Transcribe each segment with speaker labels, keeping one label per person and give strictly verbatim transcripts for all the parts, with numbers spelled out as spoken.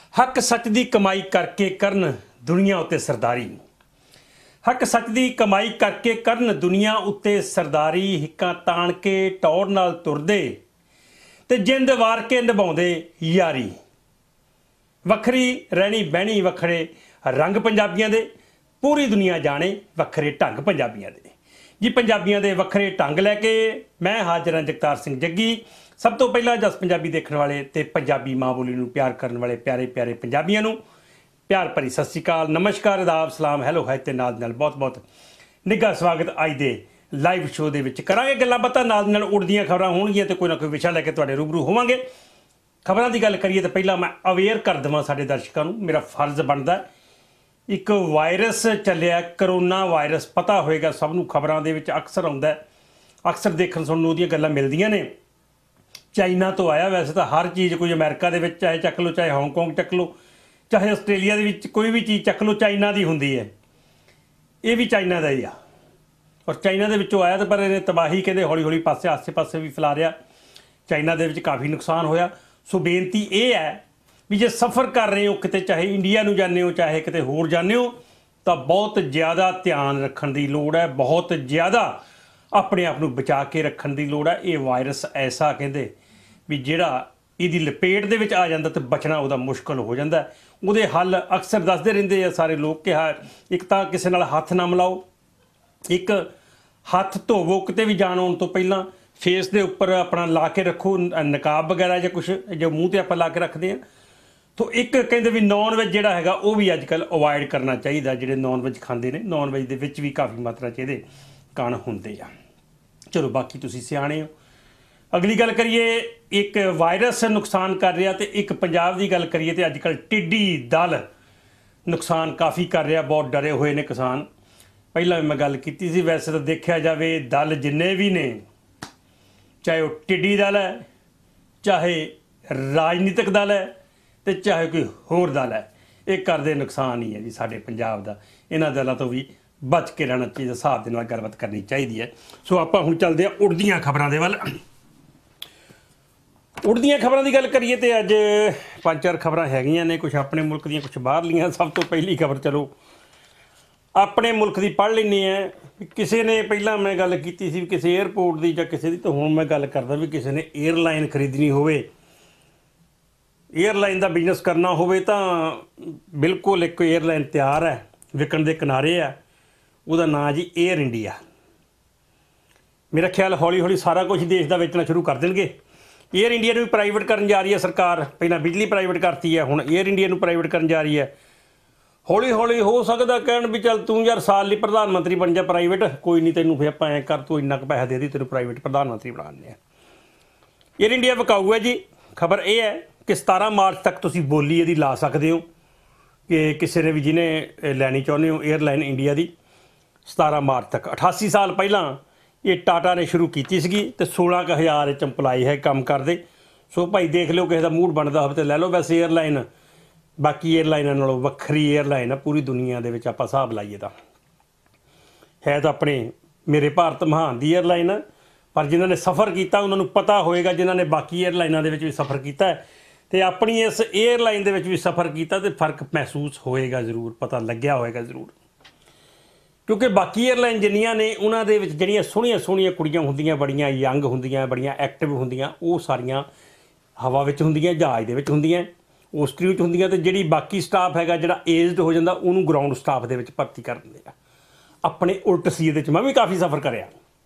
Speaker 1: हक सच की कमाई करके करन दुनिया उत्ते सरदारी। हक सच की कमाई करके करन दुनिया उत्ते सरदारी। हिक्कां ताण के टौर नाल तुरदे ते जिंद वार के निभाउंदे यारी। वखरी रहनी बहनी वखरे रंग पंजाबियां दे, पूरी दुनिया जाने वखरे ढंग पंजाबियां दे। जी पंजाबियां दे वखरे ढंग लैके मैं हाजिर हाँ जगतार सिंह जग्गी। सब तो पहला जस पंजाबी देखने वाले ते पंजाबी माँ बोली नूं प्यार करने वाले प्यारे प्यारे पंजाबियों नूं प्यार भरी सत श्री अकाल, नमस्कार, आदाब, सलाम, हैलो है ते नाल नाल बहुत बहुत निघा स्वागत अज दे लाइव शो दे विच। करांगे गल्लां बातां, नाल नाल उड़दियां खबरां होणगीआं ते कोई ना कोई विशा लैके तुहाडे रूबरू होवांगे। खबरां दी गल करिए तो पहला मैं अवेयर कर देवां साडे दर्शकां नूं, मेरा फर्ज बनदा एक वायरस चलिया करोना वायरस। पता होएगा सब नूं, खबरां दे विच अक्सर आउंदा है, अक्सर देखण सुणन नूं ओहदियां गल्लां मिलदियां ने। चाइना तो आया, वैसे तो हर चीज़ कोई अमेरिका दे विच चाहे चक लो, चाहे हांगकॉन्ग चक लो, चाहे आस्ट्रेलिया दे विच कोई भी चीज़ चक लो, चाइना दी हुंदी है। ये भी चाइना दा ही आ और चाइना दे विचों आया तो पर इहने तबाही कहते हौली हौली पासे आसे पासे भी फैला रहा। चाइना दे विच काफ़ी नुकसान होया। सो बेनती ये है भी जे सफ़र कर रहे हो किते, चाहे इंडिया नूं जाने हो चाहे किते होर जाने हो, तो बहुत ज़्यादा ध्यान रखण दी लोड़ है, बहुत ज़्यादा अपने आप नूं बचा के रखण दी लोड़ है। ये वायरस ऐसा कहते भी जिहड़ा इहदी लपेट दे विच आ जांदा ते बचना उहदा मुश्किल हो जांदा है। उहदे हल अक्सर दसदे रहिंदे आ सारे लोग कि हाँ, एक तां किसे नाल हत्थ ना मिलाओ, एक हत्थ धोवो किते भी जाण आउण तो पहलां, फेस दे उपर अपना ला के रखो नकाब वगैरह जां कुछ जो मूँह ते आपां ला के रखदे आ। तो एक कहते भी नॉन वेज जिहड़ा हैगा वो भी अजकल अवॉइड करना चाहिए। जिहड़े नॉन वेज खांदे ने, नॉन वेज दे विच भी काफ़ी मात्रा च इहदे कण हुंदे आ। चलो बाकी तुसीं सियाणे हो। अगली गल करिए, एक वायरस नुकसान कर रहा, तो एक पंजाब की गल करिए तो अजकल टिड्डी दल नुकसान काफ़ी कर रहा। बहुत डरे हुए ने किसान। पहला भी मैं गल की सी, वैसे तो देखा जाए दल जिन्ने भी ने, चाहे वह टिड्डी दल है, चाहे राजनीतिक दल है, तो चाहे कोई होर दल है, ये करते नुकसान ही है जी साडे पंजाब दा। इन्हां दलों तो भी बच के रहना चाहिए, हिसाब के नाल गलबात करनी चाहिए है। सो आपां हुण चलदे आ उड़दियां खबरां दे वल। उड़दियां खबरां की गल करिए तो अज पांच चार खबरां हैगियां ने, कुछ अपने मुल्क दियां कुछ बाहरलियां। सब तो पहली खबर चलो अपने मुल्क की पढ़ लैनी है। किसी ने पहला मैं गल की सी किसी एयरपोर्ट की जां किसी दी, तो हुण मैं गल करदा भी किसी ने एयरलाइन खरीदनी होवे, एयरलाइन का बिजनस करना होवे तां बिल्कुल एक एयरलाइन तैयार है, विकण दे किनारे है। उसदा नाम जी एयर इंडिया। मेरा ख्याल हौली हौली सारा कुछ देश का बेचना शुरू कर देंगे। एयर इंडिया भी प्राइवेट करन जा रही है सरकार। पहला बिजली प्राइवेट करती है, हुण एयर इंडिया प्राइवेट करन जा रही है। हौली हौली हो सकता कहण भी चल तू यार साल लिए प्रधानमंत्री बन जा प्राइवेट, कोई नहीं तैनूं फिर आपां ऐ कर, तू इन्ना क पैसा दे दी, तैनूं प्राइवेट प्रधानमंत्री बना दिंदे आ। एयर इंडिया विकाऊ है जी। खबर यह है कि सतारह मार्च तक तुसीं बोली इहदी ला सकदे हो कि किसी ने भी जिन्हें लैनी चाहुंदे हो एयरलाइन इंडिया की। सतारह मार्च तक अठासी साल पहला ये टाटा ने शुरू की सी, तो सोलह क हज़ार च इंपलाई है काम करते। सो भाई देख लो किसी का मूड बनता हो तो लै लो। वैसे एयरलाइन बाकी एयरलाइनों नालों वक्खरी एयरलाइन है पूरी दुनिया के आपां हिसाब लाइए तो है तो अपने मेरे भारत महान की एयरलाइन है। पर जिन्होंने सफ़र किया उन्होंने पता होएगा, जिन्होंने बाकी एयरलाइनों के भी सफ़र किया है तो अपनी इस एयरलाइन के भी सफ़र किया तो फर्क महसूस होएगा जरूर, पता लग्या होएगा जरूर। क्योंकि बाकी एयरलाइन जिन्नियां ने उन्होंने जिहड़ियां सोहणियां सोहणियां कुड़ियां हुंदियां, बड़ियां यंग हुंदियां, बड़ियां एक्टिव हुंदियां, वो सारियां हवा विच हुंदियां, जहाज़ दे विच हुंदियां, ओस्ट्री विच हुंदियां। ते जिहड़ी बाकी स्टाफ हैगा जिहड़ा एजड हो जांदा उहनूं ग्राउंड स्टाफ दे विच भर्ती कर दिंदे आ। अपने उल्ट सी दे मैं भी काफ़ी सफ़र करिया।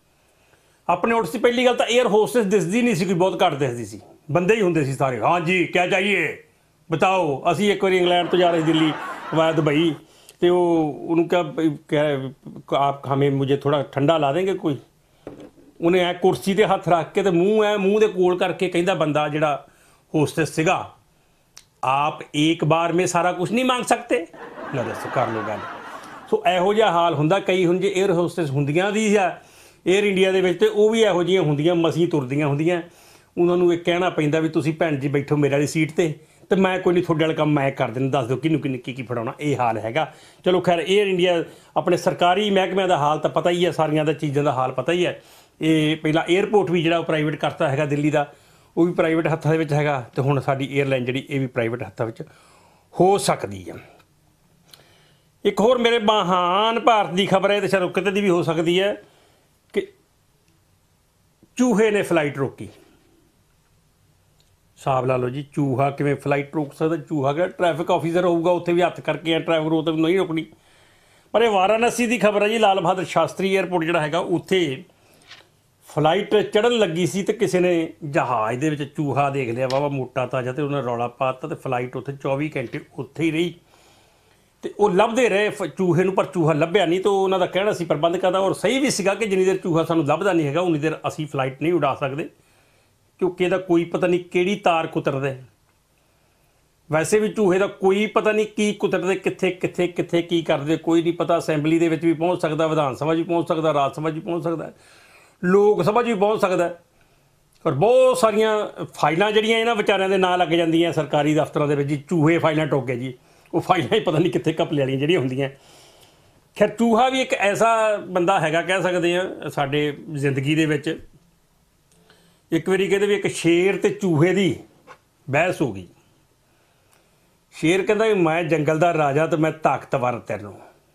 Speaker 1: अपने उल्ट सी पहली गल तो एयर होस्टेस दिसदी नहीं सी, कोई बहुत घट दिसदी सी, बंदे ही हुंदे सी सारे। हाँ जी क्या चाहिए बताओ। असी एक बार इंग्लैंड तो जा रहे दिल्ली वाया दुबई, तो उनका क्या आप हमें मुझे थोड़ा ठंडा ला देंगे कोई। उन्हें ऐ कुर्सी ते हथ रख के तो मूँह है मूँह दे कोल करके कहता बंदा जिहड़ा होस्टेस सीगा, आप एक बार में सारा कुछ नहीं मांग सकते। ला दस कर लो गल। सो इहो जिहा हाल हुंदा। कई हुण जे एयर होस्टेस हुंदियां भी आ एयर इंडिया दे विच, ते वो भी इहो जिहियां हुंदियां मसीं तुरदियां हुंदियां। उन्हां नूं इह कहना पैंदा भी तुसीं भैण जी बैठो मेरे वाली सीट ते, तो मैं कोई नहीं थोड़े वाला काम मैं कर देना, दस दो किनू किन्नी की की फड़ाउणा। ये हाल हैगा। चलो खैर एयर इंडिया अपने सरकारी महकमिਆਂ ਦਾ हाल तो पता ही है, सारियां दा चीज़ों का हाल पता ही है। ये पहला एयरपोर्ट भी जिहड़ा प्राइवेट करता है दिल्ली का, वो भी प्राइवेट हत्थां दे विच हैगा, ते हुण साडी एयरलाइन जिहड़ी ये भी प्राइवेट हत्थां विच हो सकती है। एक होर मेरे महान भारत की खबर है, तो शायद किते दी भी हो सकती है कि चूहे ने फ्लाइट रोकी। हिसाब ला लो जी, चूहा किवें फ्लाइट रोक सकता? चूहा क्या ट्रैफिक ऑफिसर होऊगा, उत्थे भी हत्थ करके ट्रैफिक रोक तो नहीं रोकनी। पर ये वाराणसी की खबर है जी, लाल बहादुर शास्त्री एयरपोर्ट जिहड़ा हैगा उत्थे फ्लाइट चढ़न लगी सी, तो किसी ने जहाज़ दे विच चूहा देख लिया वावा मोटा ताजा, तो उन्हें रौला पाता, तो फ्लाइट उत्थे चौबी घंटे उत्थे ही रही। तो वो लभदे रहे चूहे नूं, पर चूहा लभ्या नहीं। तो उन्हों का कहना सी प्रबंधकों का, और सही भी सीगा कि जिन्नी देर चूहा सानूं लभदा नहीं हैगा उन्नी देर असीं फ्लाइट नहीं उड़ा सकते, क्योंकि इहदा कोई पता नहीं किहड़ी तार कुतरदा है। वैसे भी चूहे का कोई पता नहीं की कुतरदे, कित्थे कित्थे कित्थे की करदे, कोई नहीं पता। असैंबली दे विच भी पहुँच सकता, विधान सभा भी पहुँच सकता, राज सभा भी पहुँच सकता, लोक सभा भी पहुँच सकता है। और बहुत सारिया फाइलां जिहड़ियां इन्हां विचारिਆਂ ਦੇ नां लग जांदियां सरकारी दफ्तरां दे विच जी, चूहे फाइलां टुक गए जी, वो फाइलां ही पता नहीं कित्थे घपले वालियां जिहड़ियां हुंदियां। खैर चूहा भी एक ऐसा बंदा हैगा, कह सकते हैं साडे जिंदगी दे विच। एक वारी कहते भी एक शेर ते चूहे दी बहस हो गई। शेर कहता भी मैं जंगल का राजा, तो मैं ताकतवर तेनों।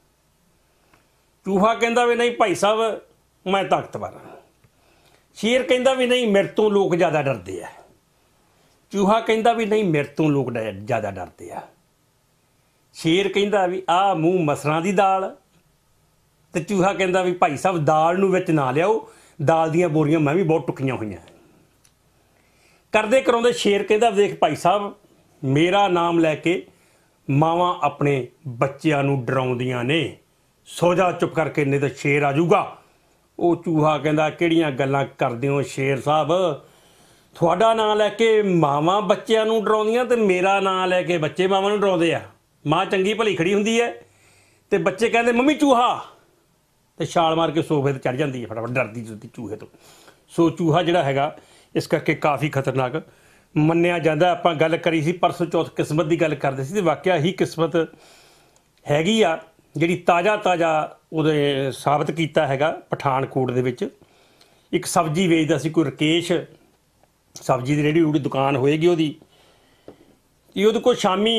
Speaker 1: चूहा कहता भी नहीं भाई साहब मैं ताकतवर हाँ। शेर कहता भी नहीं मेरे तो लोग ज़्यादा डरते हैं। चूहा कहता भी नहीं मेरे तो लोग ज़्यादा डरते हैं। शेर कहता भी आ मूँह मसरां दी दाल, तो चूहा कहता भी भाई साहब दाल नूं विच ना लियाओ, दाल दियां बोरियां मैं भी बहुत टुकियां होईयां। करदे कराउंदे शेर कहता देख भाई साहब मेरा नाम लैके मावां अपने बच्चों नूं डराउंदियां ने, सो जा चुप करके नहीं तो शेर आ जाऊगा। वो चूहा कहता किहड़ियां गल्लां करदे हो शेर साहब, तुहाडा नाम लैके मावां बच्चों नूं डराउंदियां, ते मेरा नाम लैके बच्चे मावां नूं डराउंदे आ। माँ चंगी भली खड़ी हुंदी है, ते बच्चे कहते मम्मी चूहा, तो छाल मार के सोफे ते चढ़ जाती है फटाफट डरदी डरदी चूहे तो। सो चूहा जिहड़ा हैगा इस करके काफ़ी खतरनाक मन्निया जाता। आपां गल करी सी परसों चौथ किस्मत की गल करते सी, ते वाਕਿया ही किस्मत हैगी आ जिहड़ी ताज़ा ताज़ा उहदे साबित कीता हैगा। पठानकोट दे विच एक सब्जी वेचदा सी कोई राकेश, सब्जी की रेहड़ी रूड़ी दुकान होएगी उहदी, उहदे कोल शामी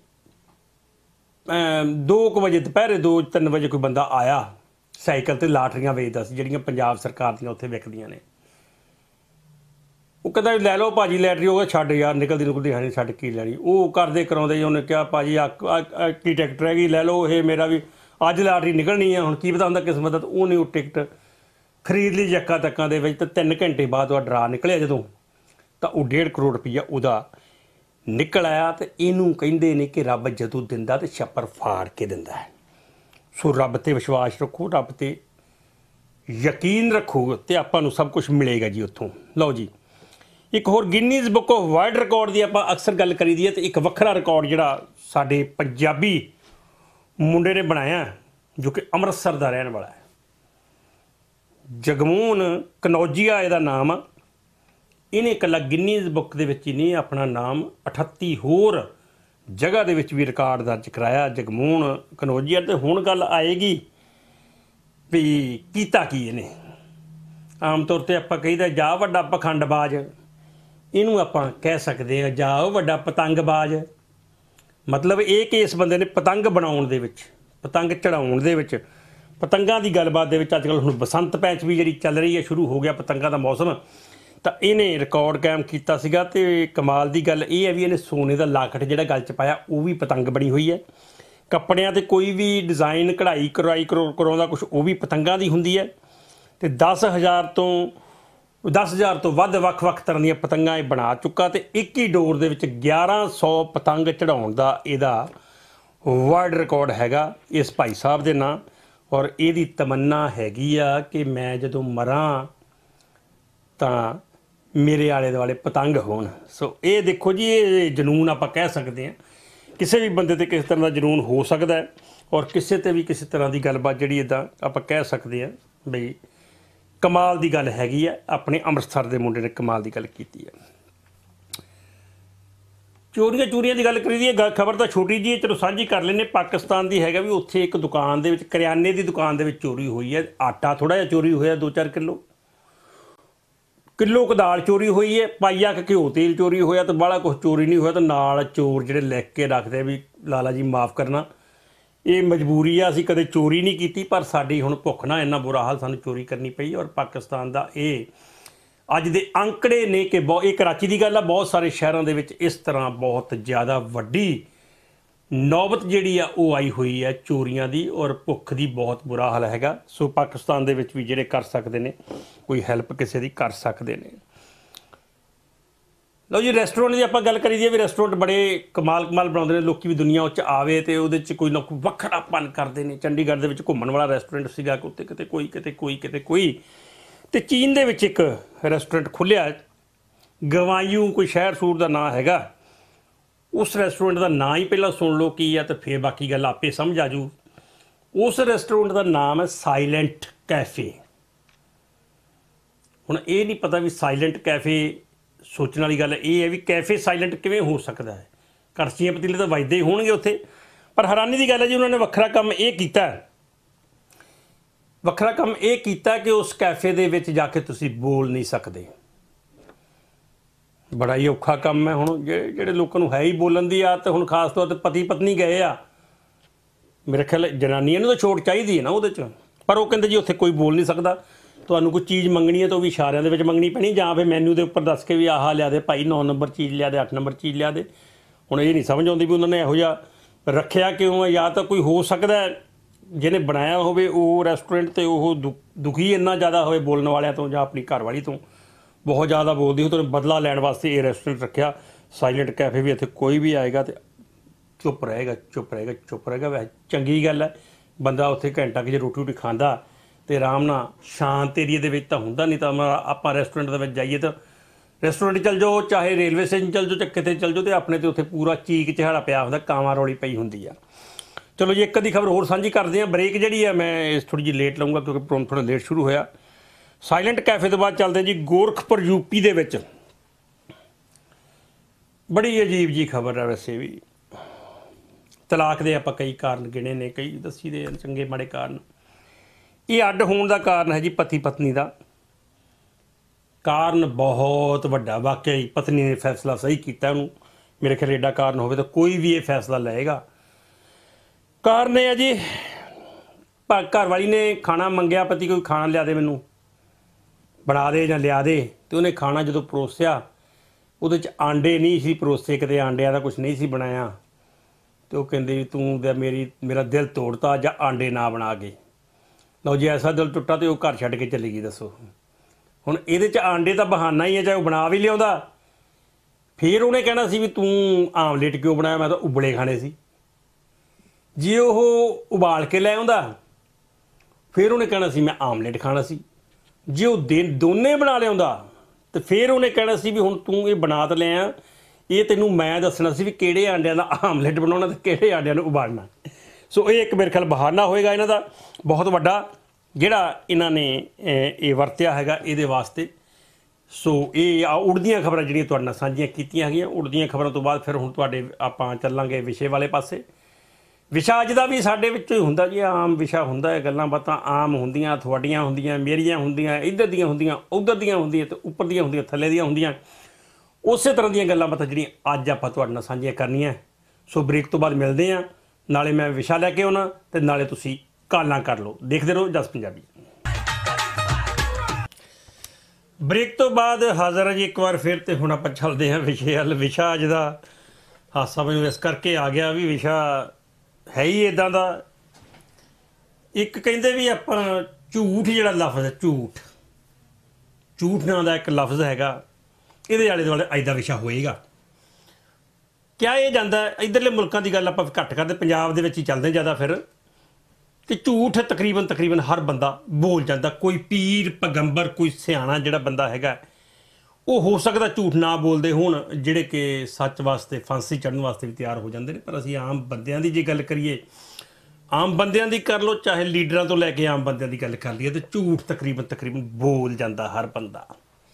Speaker 1: दो क बजे दोपहरे दो तीन बजे कोई बंदा आया साइकिल ते लाटरियां वेचदा सी जिहड़ियां पंजाब सरकार दियां उत्थे विकदियां ने। वो कहता लै लो भाजी लैटरी, हो गया छड्ड यार निकलती निकलती है नहीं, छड्ड की लैनी। वो करदे कराउंदे उन्हें कहा भाजी की टिकट रह गई लै लो, ये मेरा भी अज लाटरी निकलनी है, हुण की पता हुंदा किस्मत दा। उन्हें वो टिकट खरीद ली जक्का तक्का दे विच, ते तीन घंटे बाद वह ड्रा निकलिया जदों, तो वो डेढ़ करोड़ रुपया उहदा निकल आया। तो इनू कहिंदे ने कि रब जदों दिंदा ते छप्पर फाड़ के दिंदा है। सो रब ते विश्वास रखो, रब ते यकीन रखो, तो आपां नूं सब कुछ मिलेगा जी उत्थों। लो जी एक होर Guinness book of world record की आपां अक्सर गल करी दी है, तो एक वखरा रिकॉर्ड जिहड़ा साडे पंजाबी मुंडे ने बनाया, जो कि अमृतसर का रहने वाला है, जगमोहन कनौजिया इहदा नाम आ। इन्हें कला गिनीज़ बुक दे विच ही नहीं अपना नाम अठत्ती होर जगह दे विच भी रिकॉर्ड दर्ज कराया जगमोहन कनौजिया। तो हुण गल आएगी भी कीता की इहने। आम तौर पर आपां कहीदा जा वड्डा पखंडबाज, इनू आपां कह सकते हैं जा वड्डा पतंगबाज। मतलब ये कि इस बंदे ने पतंग बनाउण दे विच, पतंग चढ़ाउण दे विच, पतंगां दी गलबात दे विच अजकल हुण बसंत पैंचमी जिहड़ी चल रही है, शुरू हो गया पतंगां दा मौसम, तो इन्हें रिकॉर्ड कायम किया सीगा। ते कमाल की गल ये है भी इन्हें सोने का लाखट जिहड़ा गल च पाया वो भी पतंग बनी हुई है। कपड़ियां ते कोई भी डिज़ाइन कढ़ाई करवाई करवाउंदा कुछ वो भी पतंगां दी हुंदी है। तो दस हज़ार तो दस हज़ार तो वध वक् वक् तरह दी पतंगां बना चुका। तो एक ही डोर दे विच ग्यारह सौ पतंग चढ़ाउण दा इहदा वर्ल्ड रिकॉर्ड हैगा इस भाई साहब दे नां। और इहदी तमन्ना हैगी आ कि मैं जदों मरां तां मेरे आले दुआले पतंग होण। सो ये देखो जी ये जनून आप कह सकते हैं, किसी भी बंदे ते किस तरह का जनून हो सकता है, और किसी ते भी किसी तरह की गलबात जिहड़ी इदां आप कह सकते हैं बई कमाल की गल हैगी है। अपने अमृतसर के मुंडे ने कमाल की गल की है। चोरियां चोरियां की गल करी दी है, खबर तो छोटी जी है, चलो साझी कर लेने। पाकिस्तान की हैगा भी उत्थे एक दुकान दे विच करियाने की दुकान दे विच चोरी हुई है। आटा थोड़ा जिहा चोरी होया दो चार किलो, किलो क दाल चोरी हुई है, पाइया क घ्यो तेल चोरी होया, तो बाला कुछ चोरी नहीं होया, तो नाल चोर जिहड़े लिख के रखते भी लाला जी माफ़ करना, ये मजबूरी आ, असीं कदे चोरी नहीं कीती, पर साडी हुण भुख ना इन्ना बुरा हाल सानूं चोरी करनी पई। और पाकिस्तान दा ये अज दे अंकड़े ने कि बहुत, ये कराची की गल आ, बहुत सारे शहरों दे विच इस तरह बहुत ज़्यादा वड्डी नौबत जिहड़ी आ वो आई हुई है चोरियां दी, और भुख दी बहुत बुरा हाल हैगा। सो पाकिस्तान दे विच भी जिहड़े कर सकते हैं कोई हैल्प किसी दी कर सकते हैं। लो जी, रेस्टोरेंट की आप गल करी दी भी रेस्टोरेंट बड़े कमाल कमाल बनाते हैं, लोग भी दुनिया उच आवे तो वो कोई ना कोई वखरापन करते हैं। चंडीगढ़ के घूमन वाला रेस्टोरेंट सीगा, उत्ते किते कोई किते कोई किते कोई, तो चीन दे विच एक रेस्टोरेंट खुलिया, गवायू कोई शहर सूर का नाम हैगा। उस रेस्टोरेंट का नाम ही पहला सुन लो की है, तो फिर बाकी गल आपे समझ आ जू। उस रेस्टोरेंट का नाम है साइलेंट कैफे। हुण ये नहीं पता भी साइलेंट कैफे, सोचने वाली गल ये है भी कैफे साइलेंट किवें हो सकता है। करछियां पतीले तो वजदे ही होणगे उत्थे, पर हैरानी की गल है जी उन्होंने वखरा काम ये कीता, वखरा काम ये कीता कि उस कैफे दे विच जाके तुसीं बोल नहीं सकते। बड़ा ही औखा काम है। हुण जिहड़े लोकां नूं है ही बोलन दी आदत, हुण खास तौर पर पति पत्नी गए आ, मेरे ख्याल जनानियां नूं तो छूट चाहिदी है ना उहदे च, पर वो कहंदे जी उत्थे कोई बोल नहीं सकदा। तुहानूं कोई चीज़ मंगनी है तो भी इशारिਆਂ ਦੇ ਵਿੱਚ ਮੰਗਣੀ ਪੈਣੀ, ਜਾਂ ਫਿਰ ਮੈਨੂ ਦੇ ਉੱਪਰ ਦੱਸ ਕੇ ਵੀ ਆਹ ਲਿਆ ਦੇ ਭਾਈ, नौ नंबर चीज़ लिया दे, अठ नंबर चीज़ लिया दे। ਹੁਣ ਇਹ ਨਹੀਂ ਸਮਝ ਆਉਂਦੀ ਵੀ ਉਹਨਾਂ ਨੇ ਇਹੋ ਜਿਹਾ ਰੱਖਿਆ ਕਿਉਂ ਹੈ। ਜਾਂ ਤਾਂ ਕੋਈ ਹੋ ਸਕਦਾ ਜਿਹਨੇ ਬਣਾਇਆ ਹੋਵੇ ਉਹ ਰੈਸਟੋਰੈਂਟ ਤੇ ਉਹ ਦੁ ਦੁਖੀ ਇੰਨਾ ਜ਼ਿਆਦਾ ਹੋਵੇ ਬੋਲਣ ਵਾਲਿਆਂ ਤੋਂ ਜਾਂ ਆਪਣੀ ਘਰ ਵਾਲੀ ਤੋਂ, बहुत ज़्यादा बोलती हो, तो बदला लैण वास्ते ये रेस्टोरेंट रखा। साइलेंट कैफे भी इत्थे कोई भी आएगा तो चुप रहेगा चुप रहेगा चुप रहेगा। वैसे चंगी गल है, बंदा उत्थे घंटा कि जे रोटी रोटी खांदा तो आराम नाल शांत एरिए दे विच तां हुंदा, नहीं तो आपां रेस्टोरेंट दे विच जाइए तो रेस्टोरेंट चल जाओ, चाहे रेलवे स्टेशन चल जाओ, चाहे किते चल जाओ, तो अपने तो उत्थे पूरा चीक चहाड़ा पिया हुंदा, कावां रौली पई हुंदी आ। चलो जी, एक अद्धी खबर होर साझी करदे हां। ब्रेक जिहड़ी है मैं थोड़ी जी लेट लऊंगा क्योंकि प्रोग्राम थोड़ा लेट शुरू होया। साइलेंट कैफे तो बाद चलते जी गोरखपुर यूपी दे विच बड़ी अजीब जी खबर है। वैसे भी तलाक दे आपां कई कारण गिने ने, कई दसी दे चंगे माड़े कारण। ये अड्ड होने का कारण है जी पति पत्नी का। कारण बहुत वड्डा, वाकई पत्नी ने फैसला सही किया। उन्होंने मेरे ख्याल एडा कारण हो तो कोई भी ये फैसला लेगा। कारण है जी, घर वाली ने खाना मंगया, पति कोई खाना लिया दे, मैनू बना दे ਜਾਂ लिया दे, तो उन्हें खाना जो परोसिया वो आंडे नहीं सी परोसे, किते आंडिया का कुछ नहीं सी बनाया, तो कहते तू मेरी मेरा दिल तोड़ता ਜਾਂ आंडे ना बना के। लो जी, ऐसा दिल टुटा तो वो घर छड्ड के चली गई। दसो हुण ये आंडे का बहाना ही है, चाहे वो बना भी लिया, फिर उन्हें कहना सी भी तू आमलेट क्यों बनाया, मैं तो उबले खाने सी। जे वो उबाल के लै आउंदा फिर उन्हें कहना सी मैं आमलेट खाना सी। जे वो दे दोने बना लिया तो फिर उन्हें कहना सी भी हुण तू ये बना तो लिया, ये तेनों मैं दसना सी भी किहड़े आंडियां दा आमलेट बनाउणा ते किहड़े आंडियां नूं उबालना। सो ये एक मेरे ख्याल बहाना होएगा इन्हां दा बहुत वड्डा, जिहड़ा इन्हां ने ये वरतिया हैगा इहदे वास्ते। सो ये आ उड़दियां खबरां जिहड़ियां तुहाडे नाल साझीआं कीतीआं गईआं। उड़दियां खबरां तो बाद फिर हुण तुहाडे आपां चलांगे विशे वाले पासे। विशा अज का भी साढ़े विचों ही हुंदा जी, आम विशा हुंदा है, गल्लां बातां आम हुंदियां, तुहाडीआं हुंदियां, मेरियां हुंदियां, इधर दियां हुंदियां, उधर दियां हुंदियां, ते उपर दियां हुंदियां, थल्ले दियां हुंदियां। उस तरह दियां गल्लां बातां जिहड़ियां अज आपां तुहाडे नाल साझीआं करनियां। सो ब्रेक तो बाद मिलदे आं, नाले मैं विशा लैके आउणा ते नाले तुसीं कालां कर लो। देखदे रहो दस पंजाबी। ब्रेक तो बाद हाज़र है जी एक बार फिर, तो हुण आपां चलदे आं विशे हल। विशा अज दा हासा मैनूं इस करके आ गया भी विशा है ही इदां दा। एक कहते भी आप झूठ जिहड़ा लफ्ज़ है, झूठ झूठ नाम का एक लफ्ज़ हैगा, इहदे आले दुआले अज दा विशा होएगा। क्या ये जांदा इधरले मुल्कां दी गल आपां घट करदे, पंजाब दे विच ही चलदे ज़्यादा फिर। तो झूठ तकरीबन तकरीबन हर बंदा बोल जाता। कोई पीर पैगंबर कोई सियाणा जिहड़ा बंदा हैगा वो हो सकता झूठ ना बोलते होण, जिहड़े कि सच वास्ते फांसी चढ़न वास्ते भी तैयार हो जाते हैं। पर असीं आम बंदियां दी जे गल करिए, आम बंदियां दी कर लो, चाहे लीडरां तो लैके आम बंदियां दी गल कर लीए, तो झूठ तकरीबन तकरीबन बोल जाता हर बंदा।